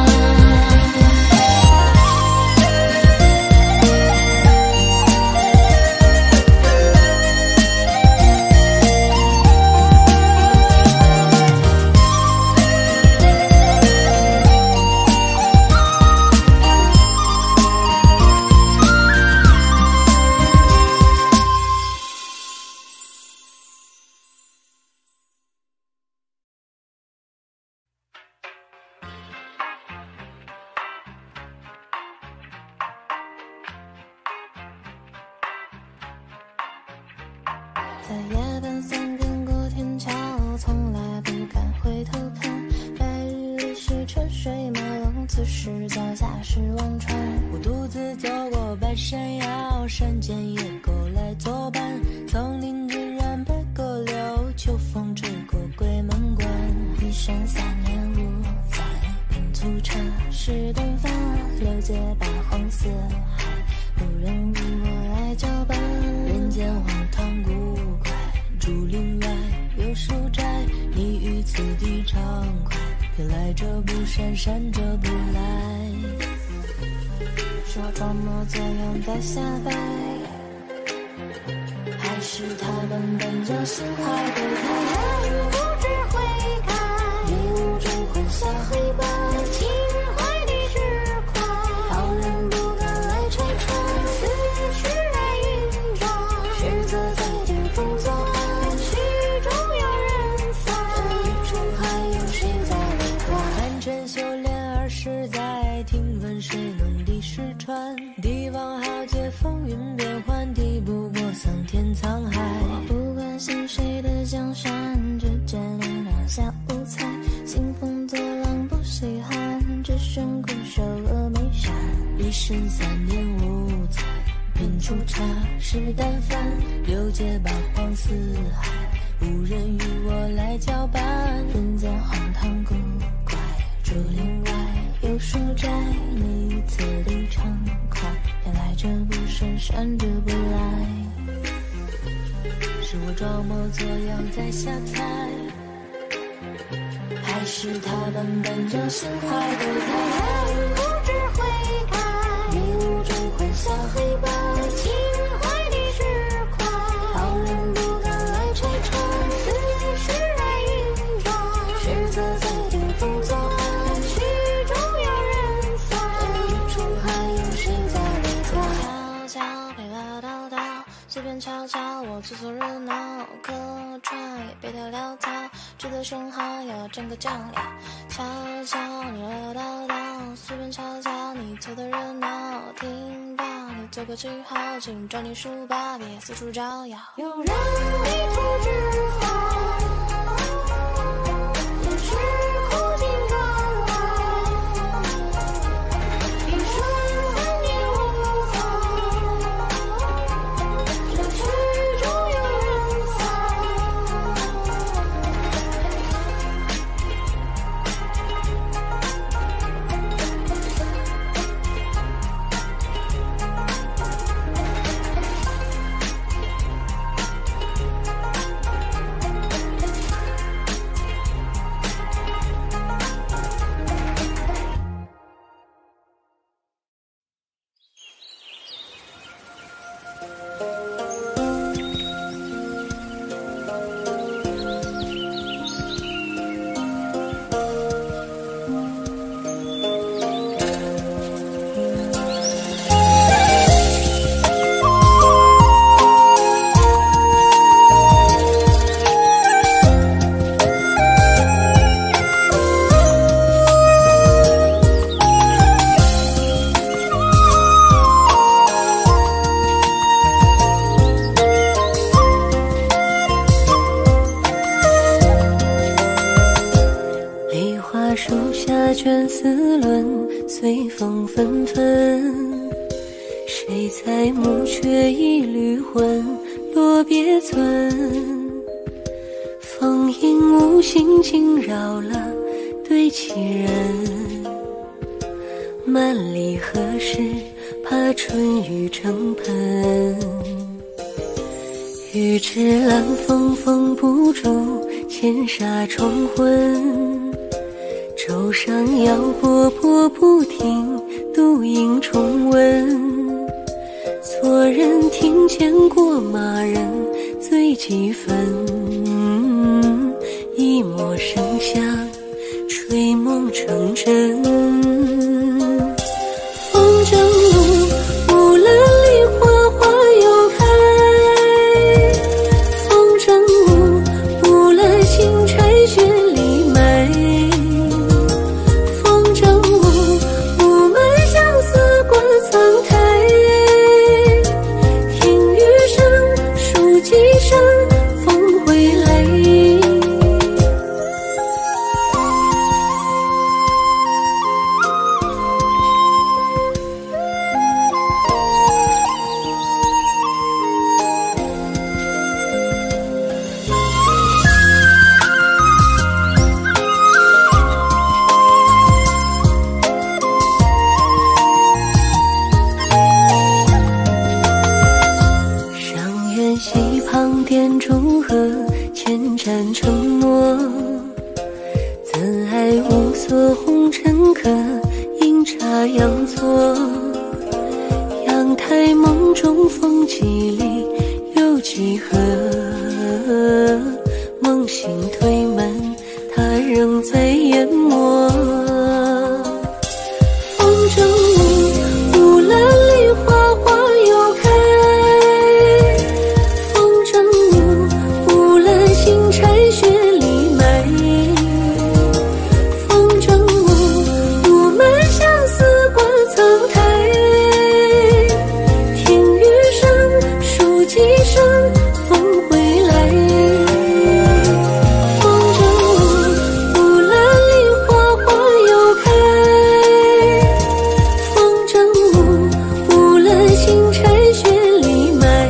在夜半三更过天桥，从来不敢回头看。白日里是车水马龙，此时脚下是忘川。我独自走过半山腰，山间野狗来作伴。丛林之然北过柳，秋风吹过鬼门关。一生三年五载，品粗茶，试顿饭。六界八荒四海，无人与我来交伴。人间荒唐古怪，竹林外有书斋，你于此地畅快，偏来者不善，善者不来。是我装模作样在瞎掰，还是他们本着心怀对待？人不知悔改，迷雾中混淆黑白，情怀地之快，旁人不敢来拆穿。思绪来云转，实则在镜中作案，曲中有人散，这雨中还有谁在离开？凡尘修炼二十载，听闻水能敌石川。帝王豪杰风云变幻，敌不过桑田沧海。不关心谁的江山，只见两两下无猜。兴风作浪不稀罕，只剩苦守峨眉山。一生三年五载，品出茶是淡饭。六界八荒四海，无人与我来交伴。人间荒唐古怪，竹林外有书斋，你于此地畅快，偏来者不善，善者不来。是我装模作样在瞎猜，还是他们本着心怀对待？人不知悔改，迷雾中混淆黑白，情怀地之快，旁人不敢来拆穿。思绪来云转，实则在顶风作案，曲中有人散，这雨中还有谁在离开？悄悄陪我叨叨，随便瞧瞧我做作热闹，客串也别太潦草，值得生蚝要整个酱料。悄悄你唠叨叨，随便瞧瞧你凑的热闹，听到你做个记号，请找你书包，别四处招摇。有人迷途知返，也是苦尽甘来，一生三年无妨，这曲中有人散。 下卷丝纶，随风纷纷。谁在暮却一缕魂，落别村。风影无心惊扰了对棋人，万里何时怕春雨成盆。欲知兰风封不住千纱重昏，舟上摇波波不停，独影重温。错人听见过马人醉几分，一抹生香吹梦成真。风筝舞，舞了梨花花又开，风筝舞，舞了新柴雪里埋，风筝舞，舞满相思过苍苔。听雨声，数几声，风回来。溪旁点烛荷，千盏承诺。怎爱无所红尘客，阴差阳错。阳台梦中风几里，又几何？梦醒推门，他仍在研磨。风筝舞，舞了梨花花又开。新柴雪里埋，风筝舞，舞满相思过苍苔。听雨声，数几声，风回来。风筝舞，舞了梨花花又开。风筝舞，舞了新柴雪里埋。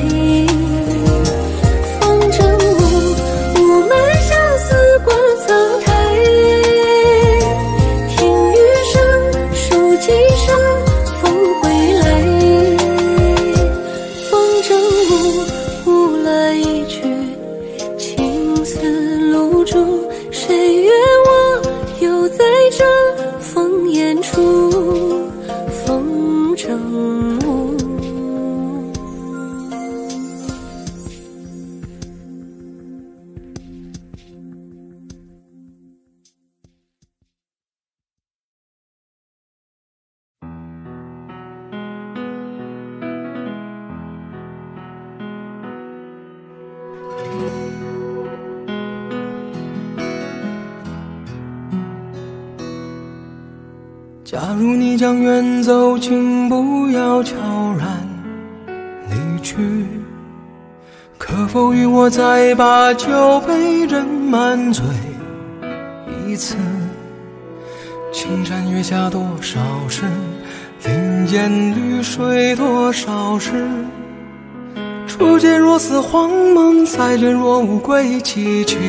风筝舞，舞满相思过苍苔。听雨声，数几声，风回来。风筝舞，舞了一曲青丝露珠。谁愿我又在这烽烟处，风筝舞。 假如你将远走，请不要悄然离去。可否与我再把酒杯斟满醉一次？青山月下多少事，林烟绿水多少时。初见若似荒梦，再见若无归期，请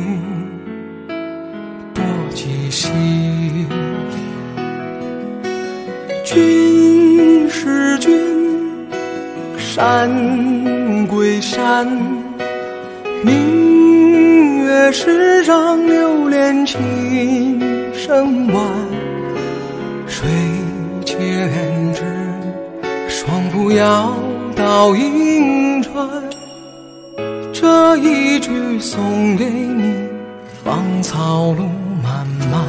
多几息。君是君，山归山，明月是让流连情深晚。水千尺，双步摇到银川。这一句送给你，芳草路漫漫。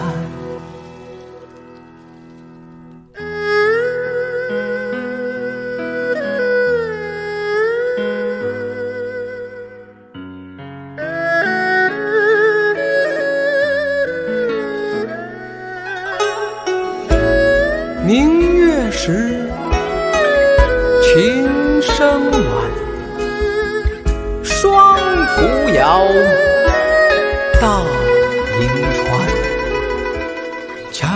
明月时，情深晚，双扶摇到银川。假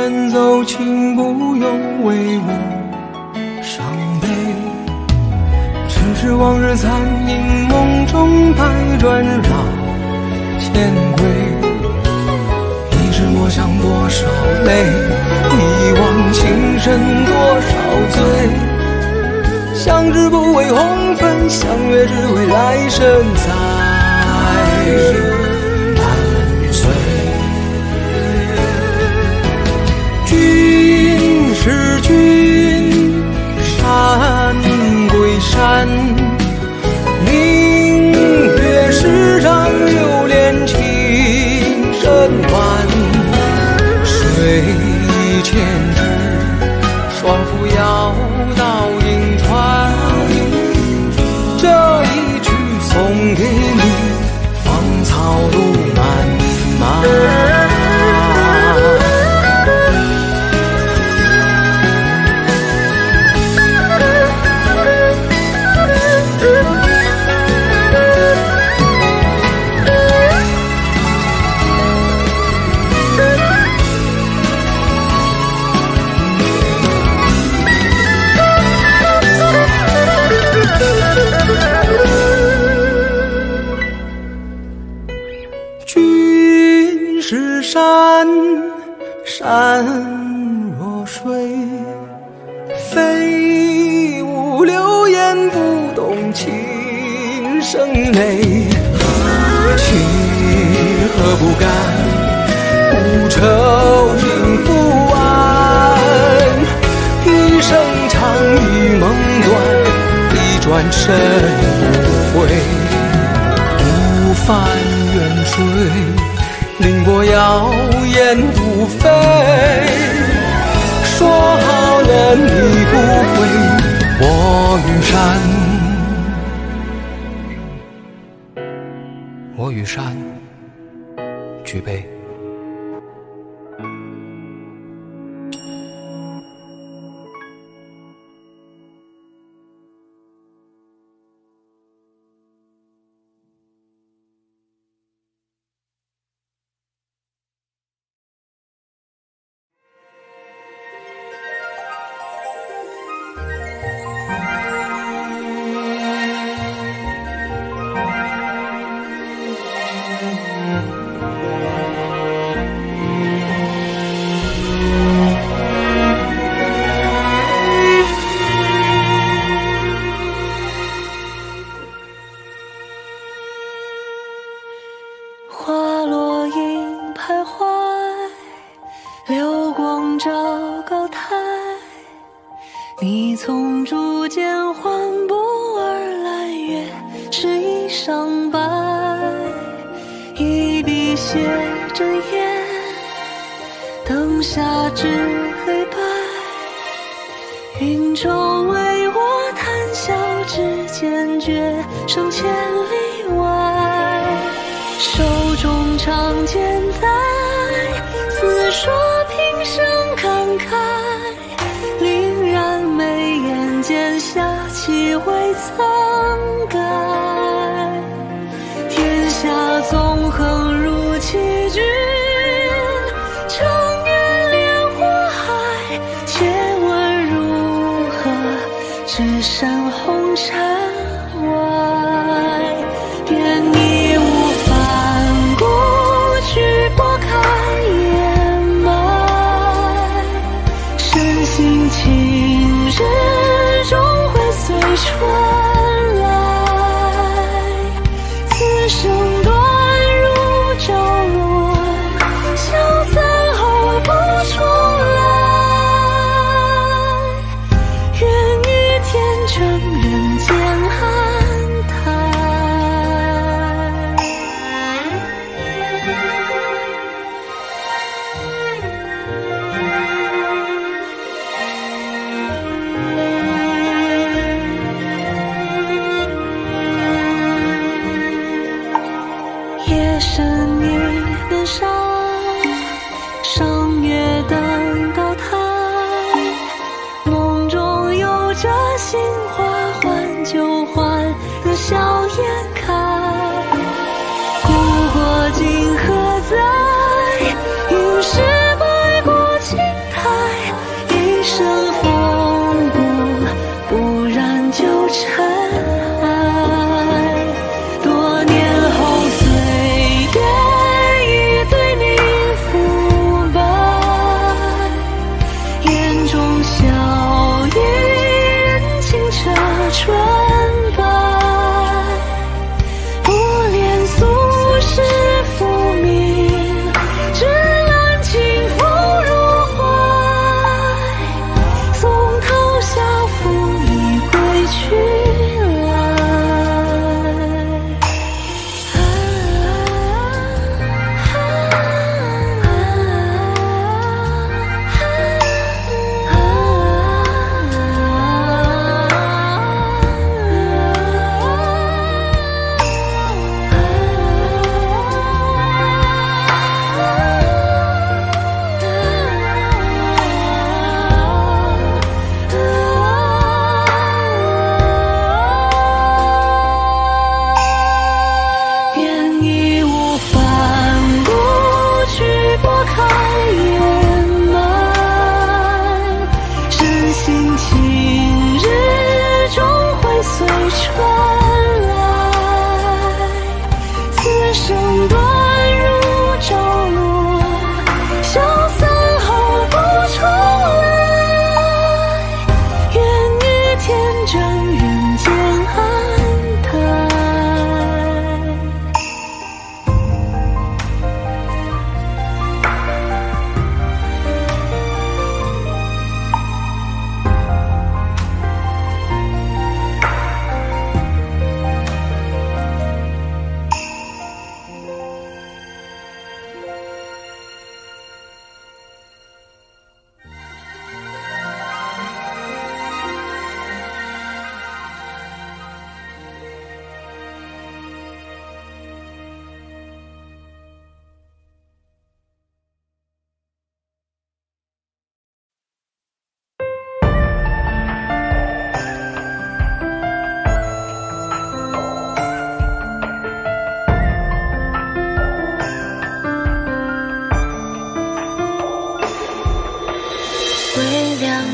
人走，请不用为我伤悲。只是往日残影，梦中百转绕千归。一直默想多少泪，一往情深多少醉。相知不为红粉，相约只为来生再伴随。君是君，山归山，明月时常流连情深晚。水千尺，双扶摇到银川。这一曲送给你，芳草路漫漫。君是山，山若水，飞舞流言不动情生泪。情何不甘，无愁尽不安。一生长，一梦短，一转身无悔。无帆远水，凌波遥雁不飞。说好了你不回，我与山，我与山举杯。 花落影徘徊，流光照高台。你从竹间缓步而来，月是衣裳白，一笔写着烟，灯下知黑白。云中为我谈笑之间，绝声千里外。手中长剑在，似说平生慷慨。凛然眉眼间，下气未曾改。天下纵横如弃君，长月连火海。且问如何，只山红尘外。便你无帆，过去拨开掩埋。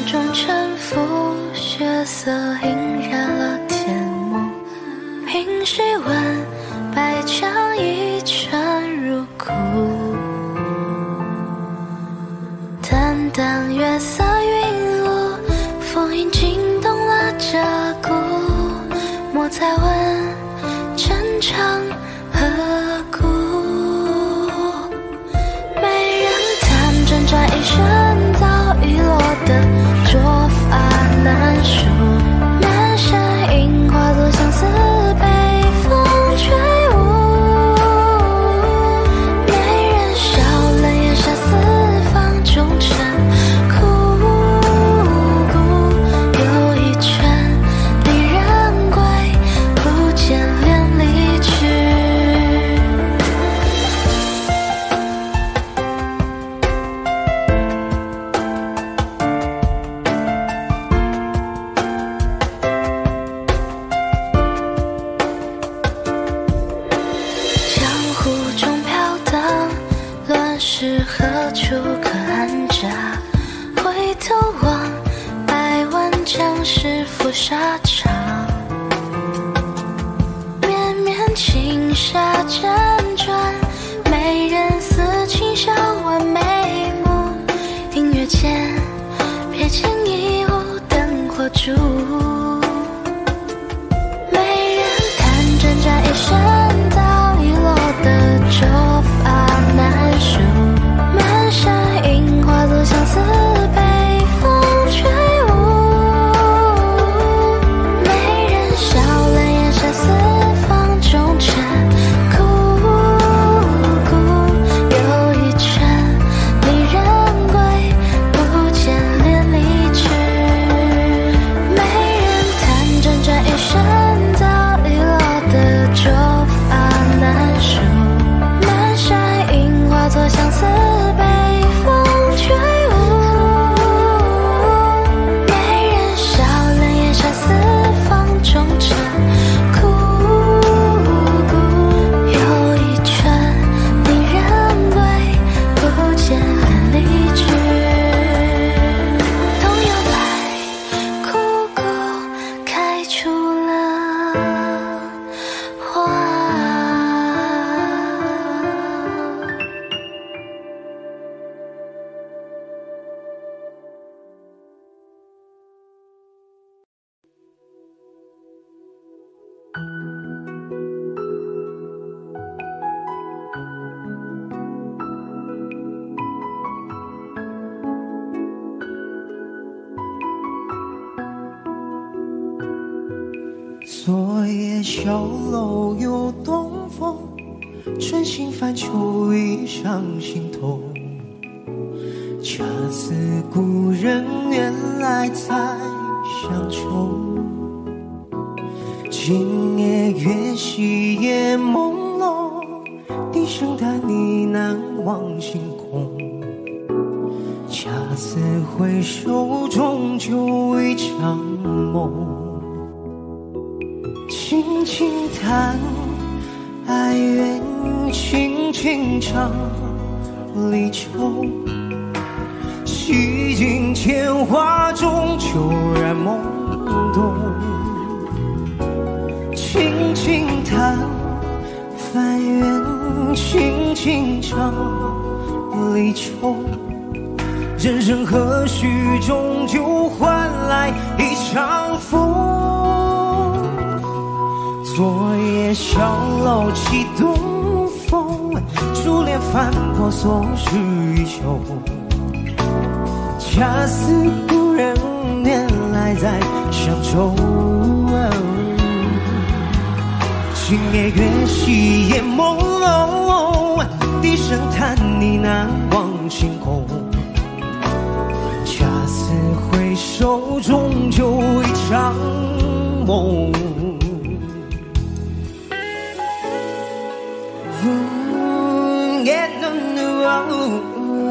中沉浮，血色映染了天幕。凭谁问白墙一尘入骨？淡淡月色云雾，风影惊动了这骨。莫再问真长何故，没人谈挣扎一生早已落的拙发难梳。满山樱花落相思被风吹舞，没人笑冷眼下四方终成枯骨。又一圈离人归，不见连理去。江湖中飘荡，乱世何处可安扎？回头望，百万将士赴沙场。绵绵青纱辗转，美人似轻笑挽眉目。隐约间，撇清一屋灯火烛。没人谈挣扎一生早已落的拙发难梳。满山樱花落相思被风吹舞，没人笑冷眼下四方终成枯骨。又一圈离人归，不见连理去。没人谈挣扎一生早已落的拙发难梳。满山樱花作相思被风吹舞，没人笑冷眼下四方终成枯骨。又一圈离人归，不见连理去。冬又来，枯骨开出了花。 昨夜小楼又东风，春心泛秋意上心头。恰似故人原来在乡愁。今夜月稀夜朦胧，低声叹呢喃望星空。恰似回首终究一场梦。轻轻弹，哀怨轻轻唱，离愁。洗尽铅华中，骤然懵懂。轻轻弹，翻缘轻轻唱，离愁。人生何须终究换来一场风。昨夜小楼起东风，珠帘翻破锁是一袖。恰似故人原来在乡愁。今夜月稀夜朦胧，低声叹呢喃望星空。恰似回首终究一场梦。Yeah, no, no,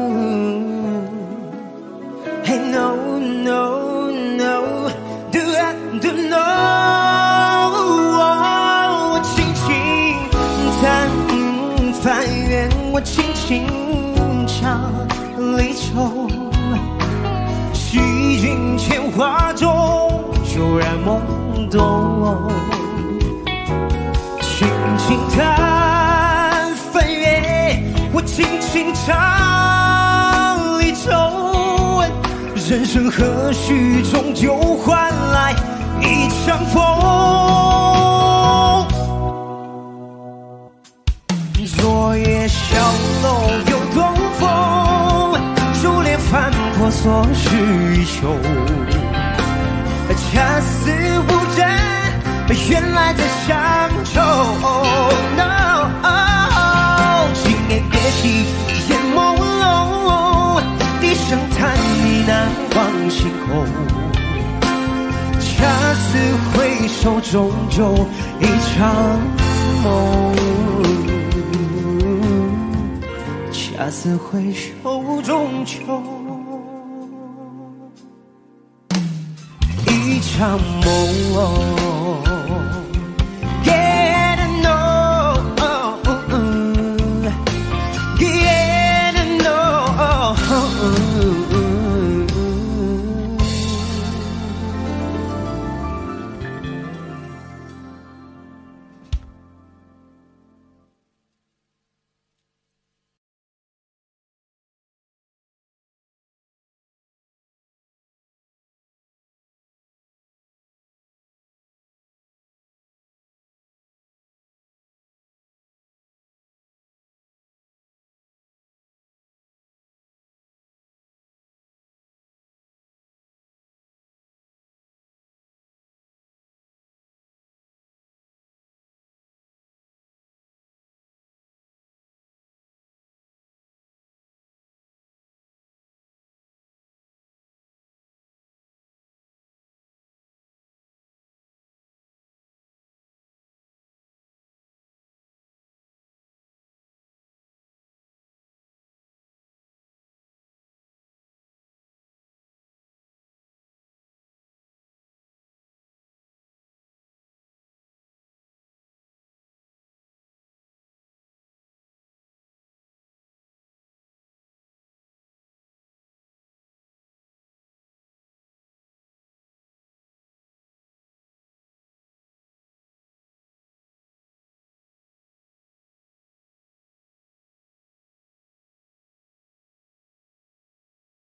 hey, no, no, no, do I do no? 我轻轻弹翻缘，我轻轻唱离愁，洗尽突然懵懂。轻轻弹翻阅，我轻轻唱离愁。人生何须终究换来一场风。昨夜小楼又东风，珠帘翻破锁虚秋。恰似无真，原来的乡愁。No， 今夜别起眼朦胧，低声叹你难忘星空。恰似回首，终究一场梦。恰似回首，终究一场梦。Yeah, no, yeah, no.